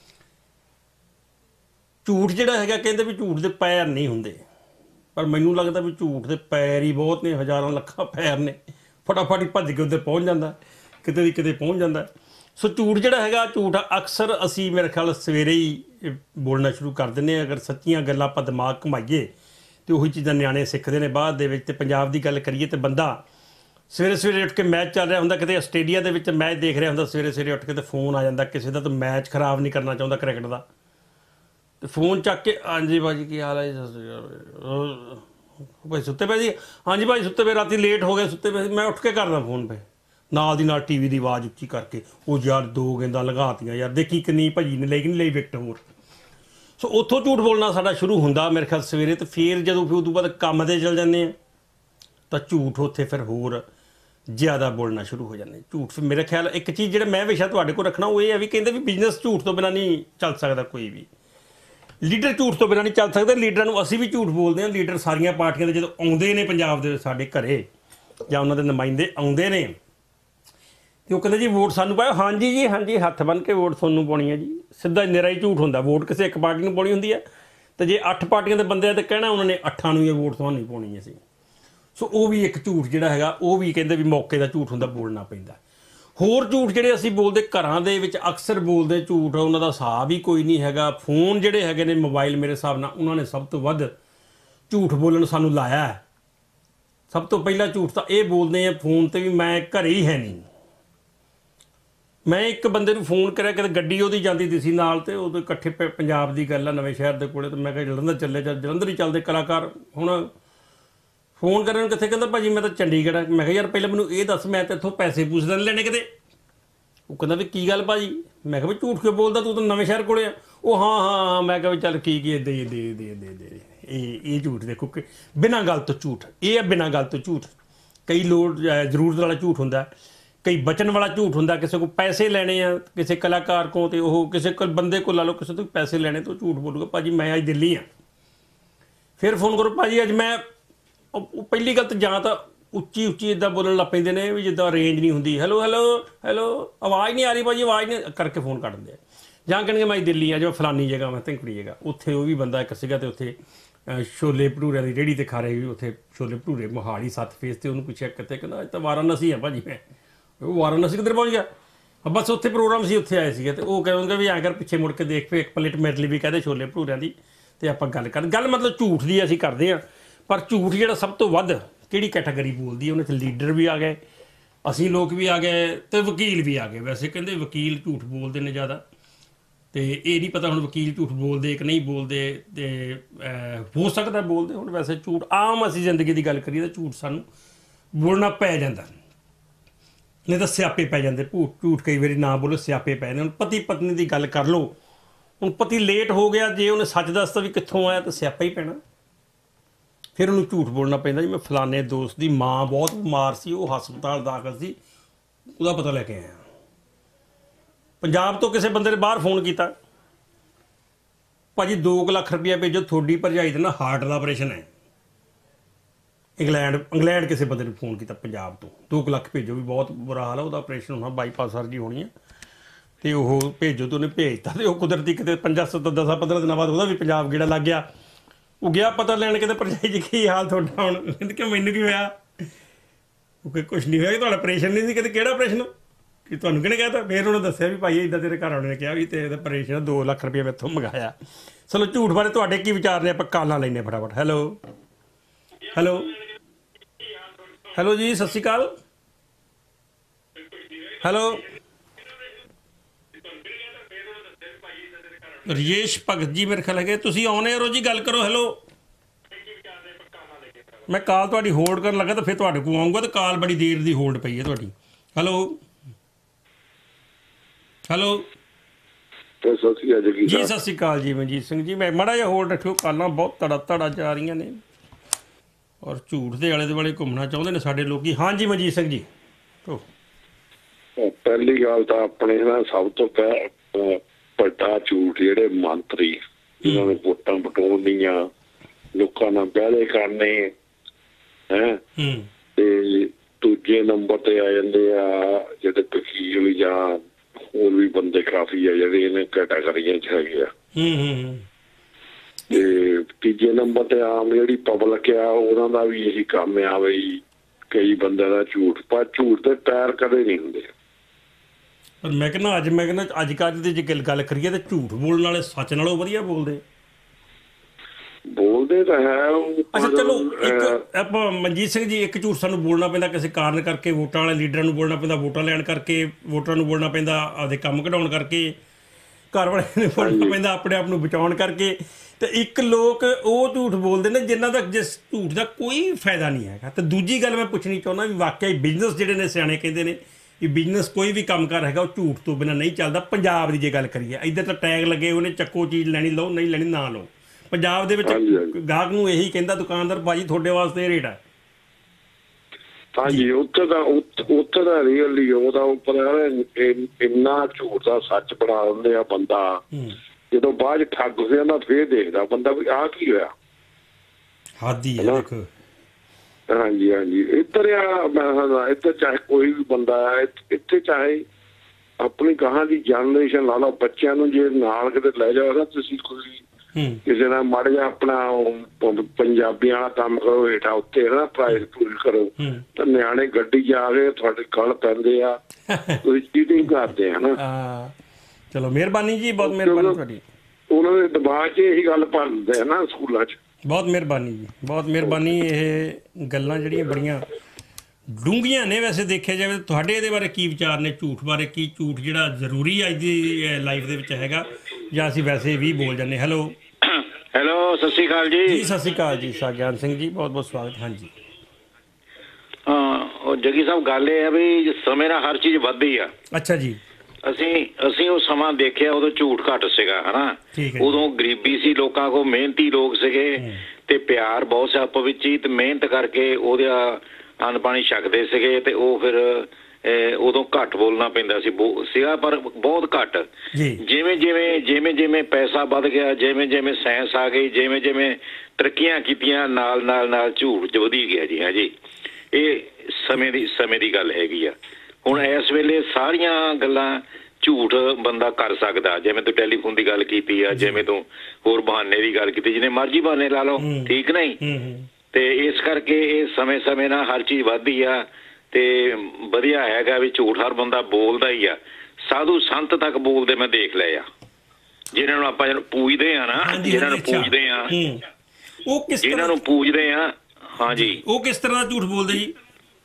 Speaker 1: झूठ जिहड़ा हैगा कहंदे भी झूठ दे पैर नहीं हुंदे, पर मैनूं लगदा भी झूठ दे पैर ही बहुत ने, हज़ारां लखां पैर ने, फटाफट ही भज के उत्ते पहुँच जाता, किते दी किते पहुँच जाता। ਸੋ ਝੂਠ ਜਿਹੜਾ ਹੈਗਾ ਝੂਠ ਅਕਸਰ ਅਸੀਂ ਮੇਰੇ ਖਿਆਲ ਸਵੇਰੇ ਹੀ ਬੋਲਣਾ ਸ਼ੁਰੂ ਕਰ ਦਿੰਦੇ ਹਾਂ। ਅਗਰ ਸੱਚੀਆਂ ਗੱਲਾਂ ਆਪਾਂ ਦਿਮਾਗ ਘੁਮਾਈਏ ਤਾਂ ਉਹੀ ਚੀਜ਼ਾਂ ਨਿਆਣੇ ਸਿੱਖਦੇ ਨੇ ਬਾਅਦ ਦੇ ਵਿੱਚ। ਅਤੇ ਪੰਜਾਬ ਦੀ ਗੱਲ ਕਰੀਏ ਤਾਂ ਬੰਦਾ ਸਵੇਰੇ ਸਵੇਰੇ ਉੱਠ ਕੇ ਮੈਚ ਚੱਲ ਰਿਹਾ ਹੁੰਦਾ, ਕਿਤੇ ਆਸਟ੍ਰੇਲੀਆ ਦੇ ਵਿੱਚ ਮੈਚ ਦੇਖ ਰਿਹਾ ਹੁੰਦਾ, ਸਵੇਰੇ ਸਵੇਰੇ ਉੱਠ ਕੇ ਤੇ ਫੋਨ ਆ ਜਾਂਦਾ ਕਿਸੇ ਦਾ, ਤਾਂ ਮੈਚ ਖਰਾਬ ਨਹੀਂ ਕਰਨਾ ਚਾਹੁੰਦਾ ਕ੍ਰਿਕਟ ਦਾ, ਅਤੇ ਫੋਨ ਚੱਕ ਕੇ ਹਾਂਜੀ ਭਾਅ ਜੀ ਕੀ ਹਾਲ ਹੈ ਜੀ, ਸਤਿ ਸ਼੍ਰੀ ਅਕਾਲ ਭਾਈ ਸੁੱਤੇ ਪਏ ਜੀ, ਹਾਂਜੀ ਭਾਈ ਸੁੱਤੇ ਪਏ, ਰਾਤੀ ਲੇਟ ਹੋ ਗਏ ਸੁੱਤੇ ਪਏ, ਮੈਂ ਉੱਠ ਕੇ ਕਰਦਾ ਫੋਨ ਪਏ ਨਾਲ ਦੀ ਨਾਲ ਟੀ ਵੀ ਦੀ ਆਵਾਜ਼ ਉੱਚੀ ਕਰਕੇ, ਉਹ ਯਾਰ ਦੋ ਗੇਂਦਾਂ ਲਗਾਤੀਆਂ ਯਾਰ, ਦੇਖੀ ਕਿੰਨੀ ਭਾਜੀ ਨੇ ਲਈ ਕਿ ਨਹੀਂ ਲਈ ਵਿਕਟ ਹੋਰ। ਸੋ ਉੱਥੋਂ ਝੂਠ ਬੋਲਣਾ ਸਾਡਾ ਸ਼ੁਰੂ ਹੁੰਦਾ ਮੇਰੇ ਖਿਆਲ ਸਵੇਰੇ। ਅਤੇ ਫਿਰ ਜਦੋਂ ਫਿਰ ਉਦੋਂ ਬਾਅਦ ਕੰਮ 'ਤੇ ਚਲ ਜਾਂਦੇ ਹਾਂ ਤਾਂ ਝੂਠ ਉੱਥੇ ਫਿਰ ਹੋਰ ਜ਼ਿਆਦਾ ਬੋਲਣਾ ਸ਼ੁਰੂ ਹੋ ਜਾਂਦੇ। ਝੂਠ ਫਿਰ ਮੇਰੇ ਖਿਆਲ ਇੱਕ ਚੀਜ਼ ਜਿਹੜਾ ਮੈਂ ਹਮੇਸ਼ਾ ਤੁਹਾਡੇ ਕੋਲ ਰੱਖਣਾ ਉਹ ਇਹ ਹੈ ਵੀ ਕਹਿੰਦੇ ਵੀ ਬਿਜ਼ਨਸ ਝੂਠ ਤੋਂ ਬਿਨਾਂ ਨਹੀਂ ਚੱਲ ਸਕਦਾ, ਕੋਈ ਵੀ ਲੀਡਰ ਝੂਠ ਤੋਂ ਬਿਨਾਂ ਨਹੀਂ ਚੱਲ ਸਕਦਾ। ਲੀਡਰਾਂ ਨੂੰ ਅਸੀਂ ਵੀ ਝੂਠ ਬੋਲਦੇ ਹਾਂ। ਲੀਡਰ ਸਾਰੀਆਂ ਪਾਰਟੀਆਂ ਦੇ ਜਦੋਂ ਆਉਂਦੇ ਨੇ ਪੰਜਾਬ ਦੇ ਸਾਡੇ ਘਰੇ ਜਾਂ ਉਹਨਾਂ ਦੇ ਨੁਮਾਇੰਦੇ ਆਉਂਦੇ ਨੇ ਅਤੇ ਉਹ ਕਹਿੰਦੇ ਜੀ ਵੋਟ ਸਾਨੂੰ ਪਾਓ, ਹਾਂਜੀ ਜੀ ਹਾਂਜੀ ਹੱਥ ਬੰਨ੍ਹ ਕੇ ਵੋਟ ਤੁਹਾਨੂੰ ਪਾਉਣੀ ਹੈ ਜੀ। ਸਿੱਧਾ ਨਿਰਾ ਹੀ ਝੂਠ ਹੁੰਦਾ। ਵੋਟ ਕਿਸੇ ਇੱਕ ਪਾਰਟੀ ਨੂੰ ਪਾਉਣੀ ਹੁੰਦੀ ਹੈ ਅਤੇ ਜੇ ਅੱਠ ਪਾਰਟੀਆਂ ਦੇ ਬੰਦੇ ਆ ਤਾਂ ਕਹਿਣਾ ਉਹਨਾਂ ਨੇ ਅੱਠਾਂ ਨੂੰ ਇਹ ਵੋਟ ਤੁਹਾਨੂੰ ਨਹੀਂ ਪਾਉਣੀ ਅਸੀਂ। ਸੋ ਉਹ ਵੀ ਇੱਕ ਝੂਠ ਜਿਹੜਾ ਹੈਗਾ ਉਹ ਵੀ ਕਹਿੰਦੇ ਵੀ ਮੌਕੇ ਦਾ ਝੂਠ ਹੁੰਦਾ, ਬੋਲਣਾ ਪੈਂਦਾ। ਹੋਰ ਝੂਠ ਜਿਹੜੇ ਅਸੀਂ ਬੋਲਦੇ ਘਰਾਂ ਦੇ ਵਿੱਚ ਅਕਸਰ ਬੋਲਦੇ ਝੂਠ, ਉਹਨਾਂ ਦਾ ਹਿਸਾਬ ਹੀ ਕੋਈ ਨਹੀਂ ਹੈਗਾ। ਫੋਨ ਜਿਹੜੇ ਹੈਗੇ ਨੇ ਮੋਬਾਈਲ ਮੇਰੇ ਹਿਸਾਬ ਨਾਲ ਉਹਨਾਂ ਨੇ ਸਭ ਤੋਂ ਵੱਧ ਝੂਠ ਬੋਲਣ ਸਾਨੂੰ ਲਾਇਆ ਹੈ। ਸਭ ਤੋਂ ਪਹਿਲਾਂ ਝੂਠ ਤਾਂ ਇਹ ਬੋਲਦੇ ਆ ਫੋਨ 'ਤੇ ਵੀ ਮੈਂ ਘਰੇ ਹੀ ਹੈ ਨਹੀਂ। ਮੈਂ ਇੱਕ ਬੰਦੇ ਨੂੰ ਫੋਨ ਕਰਿਆ, ਕਿਤੇ ਗੱਡੀ ਉਹਦੀ ਜਾਂਦੀ ਦਿਸੀ ਨਾਲ, ਅਤੇ ਉਦੋਂ ਇਕੱਠੇ ਪ ਪੰਜਾਬ ਦੀ ਗੱਲ ਆ ਨਵੇਂ ਸ਼ਹਿਰ ਦੇ ਕੋਲੇ, ਅਤੇ ਮੈਂ ਕਿਹਾ ਜਲੰਧਰ ਚੱਲੇ ਜਾਂ ਜਲੰਧਰ ਹੀ ਚੱਲਦੇ ਕਲਾਕਾਰ। ਹੁਣ ਫੋਨ ਕਰਨ ਨੂੰ ਕਿੱਥੇ, ਕਹਿੰਦਾ ਭਾਜੀ ਮੈਂ ਤਾਂ ਚੰਡੀਗੜ੍ਹ ਆ। ਮੈਂ ਕਿਹਾ ਯਾਰ ਪਹਿਲਾਂ ਮੈਨੂੰ ਇਹ ਦੱਸ ਮੈਂ ਤਾਂ ਇੱਥੋਂ ਪੈਸੇ ਪੂਸਦੇ ਨਹੀਂ ਲੈਣੇ ਕਿਤੇ। ਉਹ ਕਹਿੰਦਾ ਵੀ ਕੀ ਗੱਲ ਭਾਜੀ, ਮੈਂ ਕਿਹਾ ਵੀ ਝੂਠ ਕਿਉਂ ਬੋਲਦਾ ਤੂੰ ਤਾਂ ਨਵੇਂ ਸ਼ਹਿਰ ਕੋਲੇ ਆ। ਉਹ ਹਾਂ ਹਾਂ ਹਾਂ ਮੈਂ ਕਿਹਾ ਵੀ ਚੱਲ ਕੀ ਕੀ ਦੇ ਦੇ ਦੇ ਦੇ ਦੇ ਇਹ ਇਹ ਝੂਠ ਦੇਖੋ ਕਿ ਬਿਨਾਂ ਗੱਲ ਤੋਂ ਝੂਠ, ਇਹ ਹੈ ਬਿਨਾਂ ਗੱਲ ਤੋਂ ਝੂਠ। ਕਈ ਲੋੜ ਜ਼ਰੂਰਤ ਵਾਲਾ ਝੂਠ ਹੁੰਦਾ, ਕਈ ਬਚਨ ਵਾਲਾ ਝੂਠ ਹੁੰਦਾ। ਕਿਸੇ ਕੋਲ ਪੈਸੇ ਲੈਣੇ ਆ ਕਿਸੇ ਕਲਾਕਾਰ ਕੋਲ, ਅਤੇ ਉਹ ਕਿਸੇ ਕੋਲ ਬੰਦੇ ਕੋਲ ਲਾ ਲਓ ਕਿਸੇ ਤੋਂ ਪੈਸੇ ਲੈਣੇ ਤਾਂ ਝੂਠ ਬੋਲੂਗਾ ਭਾਜੀ ਮੈਂ ਅੱਜ ਦਿੱਲੀ ਹਾਂ। ਫਿਰ ਫੋਨ ਕਰੋ ਭਾਜੀ ਅੱਜ ਮੈਂ, ਉਹ ਪਹਿਲੀ ਗੱਲ ਤਾਂ ਜਾਂ ਤਾਂ ਉੱਚੀ ਉੱਚੀ ਇੱਦਾਂ ਬੋਲਣ ਲੱਗ ਪੈਂਦੇ ਨੇ ਵੀ ਜਿੱਦਾਂ ਰੇਂਜ ਨਹੀਂ ਹੁੰਦੀ। ਹੈਲੋ ਹੈਲੋ ਹੈਲੋ ਆਵਾਜ਼ ਨਹੀਂ ਆ ਰਹੀ ਭਾਜੀ, ਆਵਾਜ਼ ਨਹੀਂ ਕਰਕੇ ਫੋਨ ਕੱਟ ਦਿੰਦੇ ਆ। ਜਾਂ ਕਹਿਣਗੇ ਮੈਂ ਦਿੱਲੀ ਆ, ਜਿਵੇਂ ਫਲਾਨੀ ਜਗ੍ਹਾ ਮੈਂ ਧਿੰਕੜੀ ਜਗ੍ਹਾ, ਉੱਥੇ ਉਹ ਵੀ ਬੰਦਾ ਇੱਕ ਸੀਗਾ ਅਤੇ ਉੱਥੇ ਛੋਲੇ ਭਟੂਰਿਆਂ ਦੀ ਰੇਹੜੀ 'ਤੇ ਖਾ ਰਹੇ ਵੀ ਉੱਥੇ ਛੋਲੇ ਭਟੂਰੇ ਮੋਹਾਲੀ ਸੱਤ ਫੇਸ 'ਤੇ। ਉਹਨੂੰ ਪੁੱਛਿਆ ਕਿੱਥੇ, ਕਹਿੰਦਾ ਅੱਜ ਤਾਂ ਵਾਰਾਣਸੀ ਆ ਭਾਜੀ ਮੈਂ। ਉਹ ਵਾਰਾਣਸੀ ਕਿੱਧਰ ਪਹੁੰਚ ਗਿਆ, ਬਸ ਉੱਥੇ ਪ੍ਰੋਗਰਾਮ ਸੀ ਉੱਥੇ ਆਏ ਸੀਗੇ। ਅਤੇ ਉਹ ਕਹਿੰਦੇ ਵੀ ਐਂ ਕਰ ਪਿੱਛੇ ਮੁੜ ਕੇ ਦੇਖ, ਫਿਰ ਇੱਕ ਪਲੇਟ ਮੇਰੇ ਲਈ ਵੀ ਕਹਦੇ ਛੋਲੇ ਭਟੂਰਿਆਂ ਦੀ, ਅਤੇ ਆਪਾਂ ਗੱਲ ਕਰ ਗੱਲ ਮਤਲਬ ਝੂਠ ਦੀ ਅਸੀਂ ਕਰਦੇ ਹਾਂ। ਪਰ ਝੂਠ ਜਿਹੜਾ ਸਭ ਤੋਂ ਵੱਧ ਕਿਹੜੀ ਕੈਟਾਗਰੀ ਬੋਲਦੀ ਹੈ, ਉਹਨੇ 'ਚ ਲੀਡਰ ਵੀ ਆ ਗਏ, ਅਸੀਂ ਲੋਕ ਵੀ ਆ ਗਏ, ਅਤੇ ਵਕੀਲ ਵੀ ਆ ਗਏ। ਵੈਸੇ ਕਹਿੰਦੇ ਵਕੀਲ ਝੂਠ ਬੋਲਦੇ ਨੇ ਜ਼ਿਆਦਾ, ਅਤੇ ਇਹ ਨਹੀਂ ਪਤਾ ਹੁਣ ਵਕੀਲ ਝੂਠ ਬੋਲਦੇ ਕਿ ਨਹੀਂ ਬੋਲਦੇ, ਅਤੇ ਹੋ ਸਕਦਾ ਬੋਲਦੇ ਹੁਣ। ਵੈਸੇ ਝੂਠ ਆਮ ਅਸੀਂ ਜ਼ਿੰਦਗੀ ਦੀ ਗੱਲ ਕਰੀਏ ਤਾਂ ਝੂਠ ਸਾਨੂੰ ਬੋਲਣਾ ਪੈ ਜਾਂਦਾ, ਨਹੀਂ ਤਾਂ ਸਿਆਪੇ ਪੈ ਜਾਂਦੇ। ਝੂਠ ਝੂਠ ਕਈ ਵਾਰੀ ਨਾ ਬੋਲੋ ਸਿਆਪੇ ਪੈ ਜਾਂਦੇ। ਹੁਣ ਪਤੀ ਪਤਨੀ ਦੀ ਗੱਲ ਕਰ ਲਓ, ਹੁਣ ਪਤੀ ਲੇਟ ਹੋ ਗਿਆ, ਜੇ ਉਹਨੇ ਸੱਚ ਦੱਸਤਾ ਵੀ ਕਿੱਥੋਂ ਆਇਆ ਤਾਂ ਸਿਆਪਾ ਹੀ ਪੈਣਾ। ਫਿਰ ਉਹਨੂੰ ਝੂਠ ਬੋਲਣਾ ਪੈਂਦਾ ਜੀ ਮੈਂ ਫਲਾਣੇ ਦੋਸਤ ਦੀ ਮਾਂ ਬਹੁਤ ਬਿਮਾਰ ਸੀ, ਉਹ ਹਸਪਤਾਲ ਦਾਖਲ ਸੀ, ਉਹਦਾ ਪਤਾ ਲੈ ਕੇ ਆਇਆ। ਪੰਜਾਬ ਤੋਂ ਕਿਸੇ ਬੰਦੇ ਨੇ ਬਾਹਰ ਫੋਨ ਕੀਤਾ, ਭਾਜੀ ਦੋ ਕੁ ਲੱਖ ਰੁਪਈਆ ਭੇਜੋ, ਤੁਹਾਡੀ ਭਰਜਾਈ ਦਾ ਨਾ ਹਾਰਟ ਦਾ ਆਪਰੇਸ਼ਨ ਹੈ। ਇੰਗਲੈਂਡ ਇੰਗਲੈਂਡ ਕਿਸੇ ਬੰਦੇ ਨੂੰ ਫੋਨ ਕੀਤਾ ਪੰਜਾਬ ਤੋਂ, ਦੋ ਕੁ ਲੱਖ ਭੇਜੋ ਵੀ ਬਹੁਤ ਬੁਰਾ ਹਾਲ ਆ, ਉਹਦਾ ਆਪਰੇਸ਼ਨ ਹੋਣਾ, ਬਾਈਪਾਸ ਸਰਜਰੀ ਹੋਣੀ ਹੈ, ਅਤੇ ਉਹ ਭੇਜੋ। ਤਾਂ ਉਹਨੇ ਭੇਜਤਾ, ਅਤੇ ਉਹ ਕੁਦਰਤੀ ਕਿਤੇ ਪੰਜਾਂ ਸੱਤ ਦਸਾਂ ਪੰਦਰਾਂ ਦਿਨਾਂ ਬਾਅਦ ਉਹਦਾ ਵੀ ਪੰਜਾਬ ਗੇੜਾ ਲੱਗ ਗਿਆ। ਉਹ ਗਿਆ ਪਤਾ ਲੈਣ, ਕਹਿੰਦੇ ਭਰਜਾਈ ਜੀ ਕੀ ਹਾਲ ਤੁਹਾਡਾ, ਹੁਣ ਕਹਿੰਦੇ ਕਿ ਮੈਨੂੰ ਕੀ ਹੋਇਆ, ਉਹ ਕਿ ਕੁਛ ਨਹੀਂ ਹੋਇਆ, ਕਿ ਤੁਹਾਡਾ ਆਪਰੇਸ਼ਨ ਨਹੀਂ ਸੀ। ਕਹਿੰਦੇ ਕਿਹੜਾ ਆਪਰੇਸ਼ਨ, ਕਿ ਤੁਹਾਨੂੰ ਕਿਹਨੇ ਕਹਿ ਤਾ। ਫਿਰ ਉਹਨੇ ਦੱਸਿਆ ਵੀ ਭਾਈ ਇੱਦਾਂ ਤੇਰੇ ਘਰ ਵਾਲੇ ਨੇ ਕਿਹਾ ਵੀ ਤੇਰੇ ਆਪਰੇਸ਼ਨ ਦੋ ਲੱਖ ਰੁਪਈਆ ਮੈਥੋਂ ਮੰਗਾਇਆ। ਚਲੋ ਝੂਠ ਬਾਰੇ ਤੁਹਾਡੇ ਕੀ ਵਿਚਾਰ ਨੇ, ਆਪਾਂ ਕਾਲਾਂ ਲੈਂਦੇ ਫਟਾਫਟ। ਹੈਲੋ ਹੈਲੋ ਹੈਲੋ ਜੀ ਸਤਿ ਸ਼੍ਰੀ ਅਕਾਲ। ਹੈਲੋ ਰਜੇਸ਼ ਭਗਤ ਜੀ ਮੇਰੇ ਖਿਆਲ ਹੈਗੇ, ਤੁਸੀਂ ਆਉਣੇ ਹੋ ਜੀ, ਗੱਲ ਕਰੋ। ਹੈਲੋ ਮੈਂ ਕਾਲ ਤੁਹਾਡੀ ਹੋਲਡ ਕਰਨ ਲੱਗਾ ਤਾਂ ਫਿਰ ਤੁਹਾਡੇ ਕੋਲ ਆਊਂਗਾ, ਤਾਂ ਕਾਲ ਬੜੀ ਦੇਰ ਦੀ ਹੋਲਡ ਪਈ ਹੈ ਤੁਹਾਡੀ। ਹੈਲੋ ਹੈਲੋ
Speaker 2: ਜੀ ਸਤਿ
Speaker 1: ਸ਼੍ਰੀ ਅਕਾਲ ਜੀ ਮਨਜੀਤ ਸਿੰਘ ਜੀ। ਮੈਂ ਮਾੜਾ ਜਿਹਾ ਹੋਲਡ ਰੱਖਿਓ, ਕਾਲਾਂ ਬਹੁਤ ਤੜਾ ਤੜਾ ਜਾ ਰਹੀਆਂ ਨੇ ਔਰ ਝੂਠ ਦੇ ਆਲੇ ਦੁਆਲੇ ਘੁੰਮਣਾ ਚਾਹੁੰਦੇ ਨੇ ਸਾਡੇ ਲੋਕ। ਹਾਂਜੀ ਮਨਜੀਤ ਸਿੰਘ ਜੀ।
Speaker 2: ਪਹਿਲੀ ਗੱਲ ਤਾਂ ਆਪਣੇ ਨਾ ਸਭ ਤੋਂ ਪਹਿ ਵੱਡਾ ਝੂਠ ਜਿਹੜੇ ਮੰਤਰੀ ਜਿਨ੍ਹਾਂ ਨੇ ਵੋਟਾਂ ਬਟਾਉਣੀਆਂ, ਲੋਕਾਂ ਨਾਲ ਵਾਅਦੇ ਕਰਨੇ ਹੈ, ਤੇ ਦੂਜੇ ਨੰਬਰ ਤੇ ਆ ਜਾਂਦੇ ਆ ਜਿਹੜੇ ਵਕੀਲ ਜਾਂ ਹੋਰ ਵੀ ਬੰਦੇ ਕਾਫੀ ਆ ਜਿਹੜੇ ਇਹਨੇ ਕੈਟਾਗਰੀਆਂ ਚ ਹੈਗੇ ਆ। ਤੇ ਤੀਜੇ ਨੰਬਰ ਤੇ ਆਮ ਜਿਹੜੀ ਪਬਲਿਕ ਆ ਉਹਨਾਂ ਦਾ ਵੀ ਇਹੀ ਕੰਮ ਆ ਬਈ ਕਈ ਬੰਦਿਆਂ ਦਾ ਝੂਠ, ਪਰ ਝੂਠ ਦੇ ਪੈਰ ਕਦੇ ਨਹੀਂ ਹੁੰਦੇ।
Speaker 1: ਪਰ ਮੈਂ ਕਹਿੰਦਾ ਅੱਜ ਮੈਂ ਕਹਿੰਦਾ ਅੱਜ ਕੱਲ੍ਹ ਦੀ ਜੇ ਗੱਲ ਗੱਲ ਕਰੀਏ ਤਾਂ ਝੂਠ ਬੋਲਣ ਵਾਲੇ ਸੱਚ ਨਾਲੋਂ ਵਧੀਆ ਬੋਲਦੇ
Speaker 2: ਬੋਲਦੇ ਤਾਂ ਹੈ।
Speaker 1: ਅੱਛਾ ਚਲੋ ਇੱਕ ਆਪਾਂ ਮਨਜੀਤ ਸਿੰਘ ਜੀ ਇੱਕ ਝੂਠ ਸਾਨੂੰ ਬੋਲਣਾ ਪੈਂਦਾ ਕਿਸੇ ਕਾਰਨ ਕਰਕੇ, ਵੋਟਾਂ ਵਾਲੇ ਲੀਡਰਾਂ ਨੂੰ ਬੋਲਣਾ ਪੈਂਦਾ, ਵੋਟਾਂ ਲੈਣ ਕਰਕੇ, ਵੋਟਰਾਂ ਨੂੰ ਬੋਲਣਾ ਪੈਂਦਾ ਆਪਦੇ ਕੰਮ ਕਢਾਉਣ ਕਰਕੇ, ਘਰ ਵਾਲੇ ਨੂੰ ਬੋਲਣਾ ਪੈਂਦਾ ਆਪਣੇ ਆਪ ਨੂੰ ਬਚਾਉਣ ਕਰਕੇ। ਤੇ ਇੱਕ ਲੋਕ ਉਹ ਝੂਠ ਬੋਲਦੇ ਨੇ ਜਿਨ੍ਹਾਂ ਦਾ ਜਿਸ ਝੂਠ ਦਾ ਕੋਈ ਫਾਇਦਾ ਨਹੀਂ ਹੈਗਾ। ਤੇ ਦੂਜੀ ਗੱਲ ਮੈਂ ਪੁੱਛਣੀ ਚਾਹੁੰਦਾ ਵੀ ਵਾਕਿਆ ਬਿਜ਼ਨਸ ਜਿਹੜੇ ਨੇ ਸਿਆਣੇ ਕਹਿੰਦੇ ਨੇ ਵੀ ਬਿਜ਼ਨਸ ਕੋਈ ਵੀ ਕੰਮ ਕਾਰ ਹੈਗਾ ਉਹ ਝੂਠ ਤੋਂ ਬਿਨਾਂ ਨਹੀਂ ਚੱਲਦਾ। ਪੰਜਾਬ ਦੀ ਜੇ ਗੱਲ ਕਰੀਏ ਇੱਧਰ ਤਾਂ ਟੈਗ ਲੱਗੇ ਉਹਨੇ ਚੱਕੋ ਚੀਜ਼ ਲੈਣੀ ਲਓ, ਨਹੀਂ ਲੈਣੀ ਨਾ ਲਓ। ਪੰਜਾਬ ਦੇ ਵਿੱਚ ਗਾਹਕ ਨੂੰ ਇਹੀ ਕਹਿੰਦਾ ਦੁਕਾਨਦਾਰ ਭਾਜੀ ਤੁਹਾਡੇ ਵਾਸਤੇ ਇਹ ਰੇਟ ਹੈ।
Speaker 2: ਹਾਂਜੀ ਉੱਥੇ ਦਾ ਉੱਥੇ ਦਾ ਰੀਅਲੀ ਉਹਦਾ ਉੱਪਰ ਇੰਨਾ ਝੂਠ ਦਾ ਸੱਚ ਬਣਾ ਦਿੰਦੇ ਆ ਬੰਦਾ, ਜਦੋਂ ਬਾਅਦ ਠੱਗ ਹੋ ਜਾਂਦਾ ਫੇਰ ਦੇਖਦਾ ਬੰਦਾ ਵੀ ਆਹ ਕੀ ਹੋਇਆ।
Speaker 1: ਹਾਦੀ ਹੈ ਦੇਖੋ।
Speaker 2: ਹਾਂਜੀ ਹਾਂਜੀ ਇੱਧਰ ਆ ਮੈਂ ਇੱਧਰ ਚਾਹੇ ਕੋਈ ਵੀ ਬੰਦਾ ਹੈ ਇੱਥੇ ਚਾਹੇ ਆਪਣੀ ਗਾਹਾਂ ਦੀ ਜਨਰੇਸ਼ਨ ਲਾ ਲਓ ਬੱਚਿਆਂ ਨੂੰ ਜੇ ਨਾਲ ਕਿਤੇ ਲੈ ਜਾਓ ਨਾ ਤੁਸੀਂ ਕੋਈ ਕਿਸੇ ਨਾਲ ਮਾੜਾ ਜਿਹਾ ਆਪਣਾ ਪੰਜਾਬੀਆਂ ਵਾਲਾ ਕੰਮ ਕਰੋ ਹੇਠਾਂ ਉੱਤੇ ਨਾ ਪ੍ਰਾਈਸ ਪੂਰੀ ਕਰੋ ਤਾਂ ਨਿਆਣੇ ਗੱਡੀ ਜਾ ਕੇ ਤੁਹਾਡੇ ਗਲ ਪੈਂਦੇ ਆ, ਤੁਸੀਂ ਚੀਟਿੰਗ ਕਰਦੇ ਆ ਨਾ।
Speaker 1: ਚਲੋ ਮਿਹਰਬਾਨੀ ਜੀ, ਬਹੁਤ ਮਿਹਰਬਾਨੀ ਤੁਹਾਡੀ।
Speaker 2: ਉਹਨਾਂ ਦੇ ਦਿਮਾਗ 'ਚ ਇਹੀ ਗੱਲ ਭਰ ਦਿੰਦੇ ਆ ਨਾ ਸਕੂਲਾਂ 'ਚ।
Speaker 1: ਬਹੁਤ ਮਿਹਰਬਾਨੀ ਜੀ, ਬਹੁਤ ਮਿਹਰਬਾਨੀ। ਇਹ ਗੱਲਾਂ ਜਿਹੜੀਆਂ ਬੜੀਆਂ ਡੂੰਘੀਆਂ ਨੇ ਵੈਸੇ ਦੇਖਿਆ ਜਾਵੇ। ਤੁਹਾਡੇ ਇਹਦੇ ਬਾਰੇ ਕੀ ਵਿਚਾਰ ਨੇ ਝੂਠ ਬਾਰੇ? ਕੀ ਝੂਠ ਜਿਹੜਾ ਜ਼ਰੂਰੀ ਅੱਜ ਦੀ ਲਾਈਫ ਦੇ ਵਿੱਚ ਹੈਗਾ ਜਾਂ ਅਸੀਂ ਵੈਸੇ ਵੀ ਬੋਲ ਜਾਂਦੇ? ਹੈਲੋ
Speaker 3: ਹੈਲੋ ਸਤਿ ਸ਼੍ਰੀ ਅਕਾਲ ਜੀ।
Speaker 1: ਜੀ ਸਤਿ ਸ਼੍ਰੀ ਅਕਾਲ ਜੀ, ਸਾਗਿਆਨ ਸਿੰਘ ਜੀ, ਬਹੁਤ ਬਹੁਤ ਸਵਾਗਤ। ਹਾਂਜੀ
Speaker 3: ਹਾਂ ਉਹ ਜੱਗੀ ਸਾਹਿਬ ਗੱਲ ਇਹ ਹੈ ਵੀ ਸਮੇਂ ਨਾਲ ਹਰ ਚੀਜ਼ ਵੱਧਦੀ ਆ।
Speaker 1: ਅੱਛਾ ਜੀ।
Speaker 3: ਅਸੀਂ ਅਸੀਂ ਉਹ ਸਮਾਂ ਦੇਖਿਆ ਉਦੋਂ ਝੂਠ ਘੱਟ ਸੀਗਾ ਹਨਾ, ਉਦੋਂ ਗਰੀਬੀ ਸੀ, ਲੋਕਾਂ ਕੋਲ ਮਿਹਨਤੀ ਲੋਕ ਸੀਗੇ ਤੇ ਪਿਆਰ ਬਹੁਤ ਸੀ ਆਪਸ ਵਿੱਚ ਹੀ, ਤੇ ਮਿਹਨਤ ਕਰਕੇ ਉਹਦਾ ਅੰਨ ਪਾਣੀ ਛਕਦੇ ਸੀਗੇ। ਤੇ ਉਹ ਫਿਰ ਉਦੋਂ ਘੱਟ ਬੋਲਣਾ ਪੈਂਦਾ ਸੀ ਸੀਗਾ ਪਰ ਬਹੁਤ ਘੱਟ। ਜਿਵੇਂ ਜਿਵੇਂ ਜਿਵੇਂ ਜਿਵੇਂ ਪੈਸਾ ਵੱਧ ਗਿਆ, ਜਿਵੇਂ ਜਿਵੇਂ ਸਾਇੰਸ ਆ ਗਈ, ਜਿਵੇਂ ਜਿਵੇਂ ਤਰੱਕੀਆਂ ਕੀਤੀਆਂ, ਨਾਲ ਨਾਲ ਨਾਲ ਝੂਠ ਵਧੀ ਗਿਆ ਜੀ। ਹਾਂਜੀ ਇਹ ਸਮੇਂ ਦੀ ਸਮੇਂ ਦੀ ਗੱਲ ਹੈਗੀ ਆ। ਹੁਣ ਇਸ ਵੇਲੇ ਸਾਰੀਆਂ ਗੱਲਾਂ ਝੂਠ ਬੰਦਾ ਕਰ ਸਕਦਾ, ਜਿਵੇਂ ਤੂੰ ਟੈਲੀਫੋਨ ਦੀ ਗੱਲ ਕੀਤੀ ਆ, ਜਿਵੇਂ ਤੂੰ ਹੋਰ ਬਹਾਨੇ ਦੀ ਗੱਲ ਕੀਤੀ, ਜਿਹਨੇ ਮਰਜ਼ੀ ਬਹਾਨੇ ਲਾ ਲਓ, ਠੀਕ ਨਹੀਂ? ਤੇ ਇਸ ਕਰਕੇ ਇਹ ਸਮੇਂ ਸਮੇਂ ਨਾਲ ਹਰ ਚੀਜ਼ ਵੱਧਦੀ ਆ ਤੇ ਵਧੀਆ ਹੈਗਾ ਵੀ ਝੂਠ ਹਰ ਬੰਦਾ ਬੋਲਦਾ ਹੀ ਆ। ਸਾਧੂ ਸੰਤ ਤੱਕ ਬੋਲਦੇ ਮੈਂ ਦੇਖ ਲਏ ਆ, ਜਿਹਨਾਂ ਨੂੰ ਆਪਾਂ ਪੂਜਦੇ ਆ ਨਾ, ਜਿਹਨਾਂ ਨੂੰ ਪੂਜਦੇ ਆ,
Speaker 1: ਉਹ ਕਿਸ
Speaker 3: ਜਿਹਨਾਂ ਨੂੰ ਪੂਜਦੇ ਆ। ਹਾਂਜੀ
Speaker 1: ਉਹ ਕਿਸ ਤਰ੍ਹਾਂ ਦਾ ਝੂਠ ਬੋਲਦੇ ਜੀ?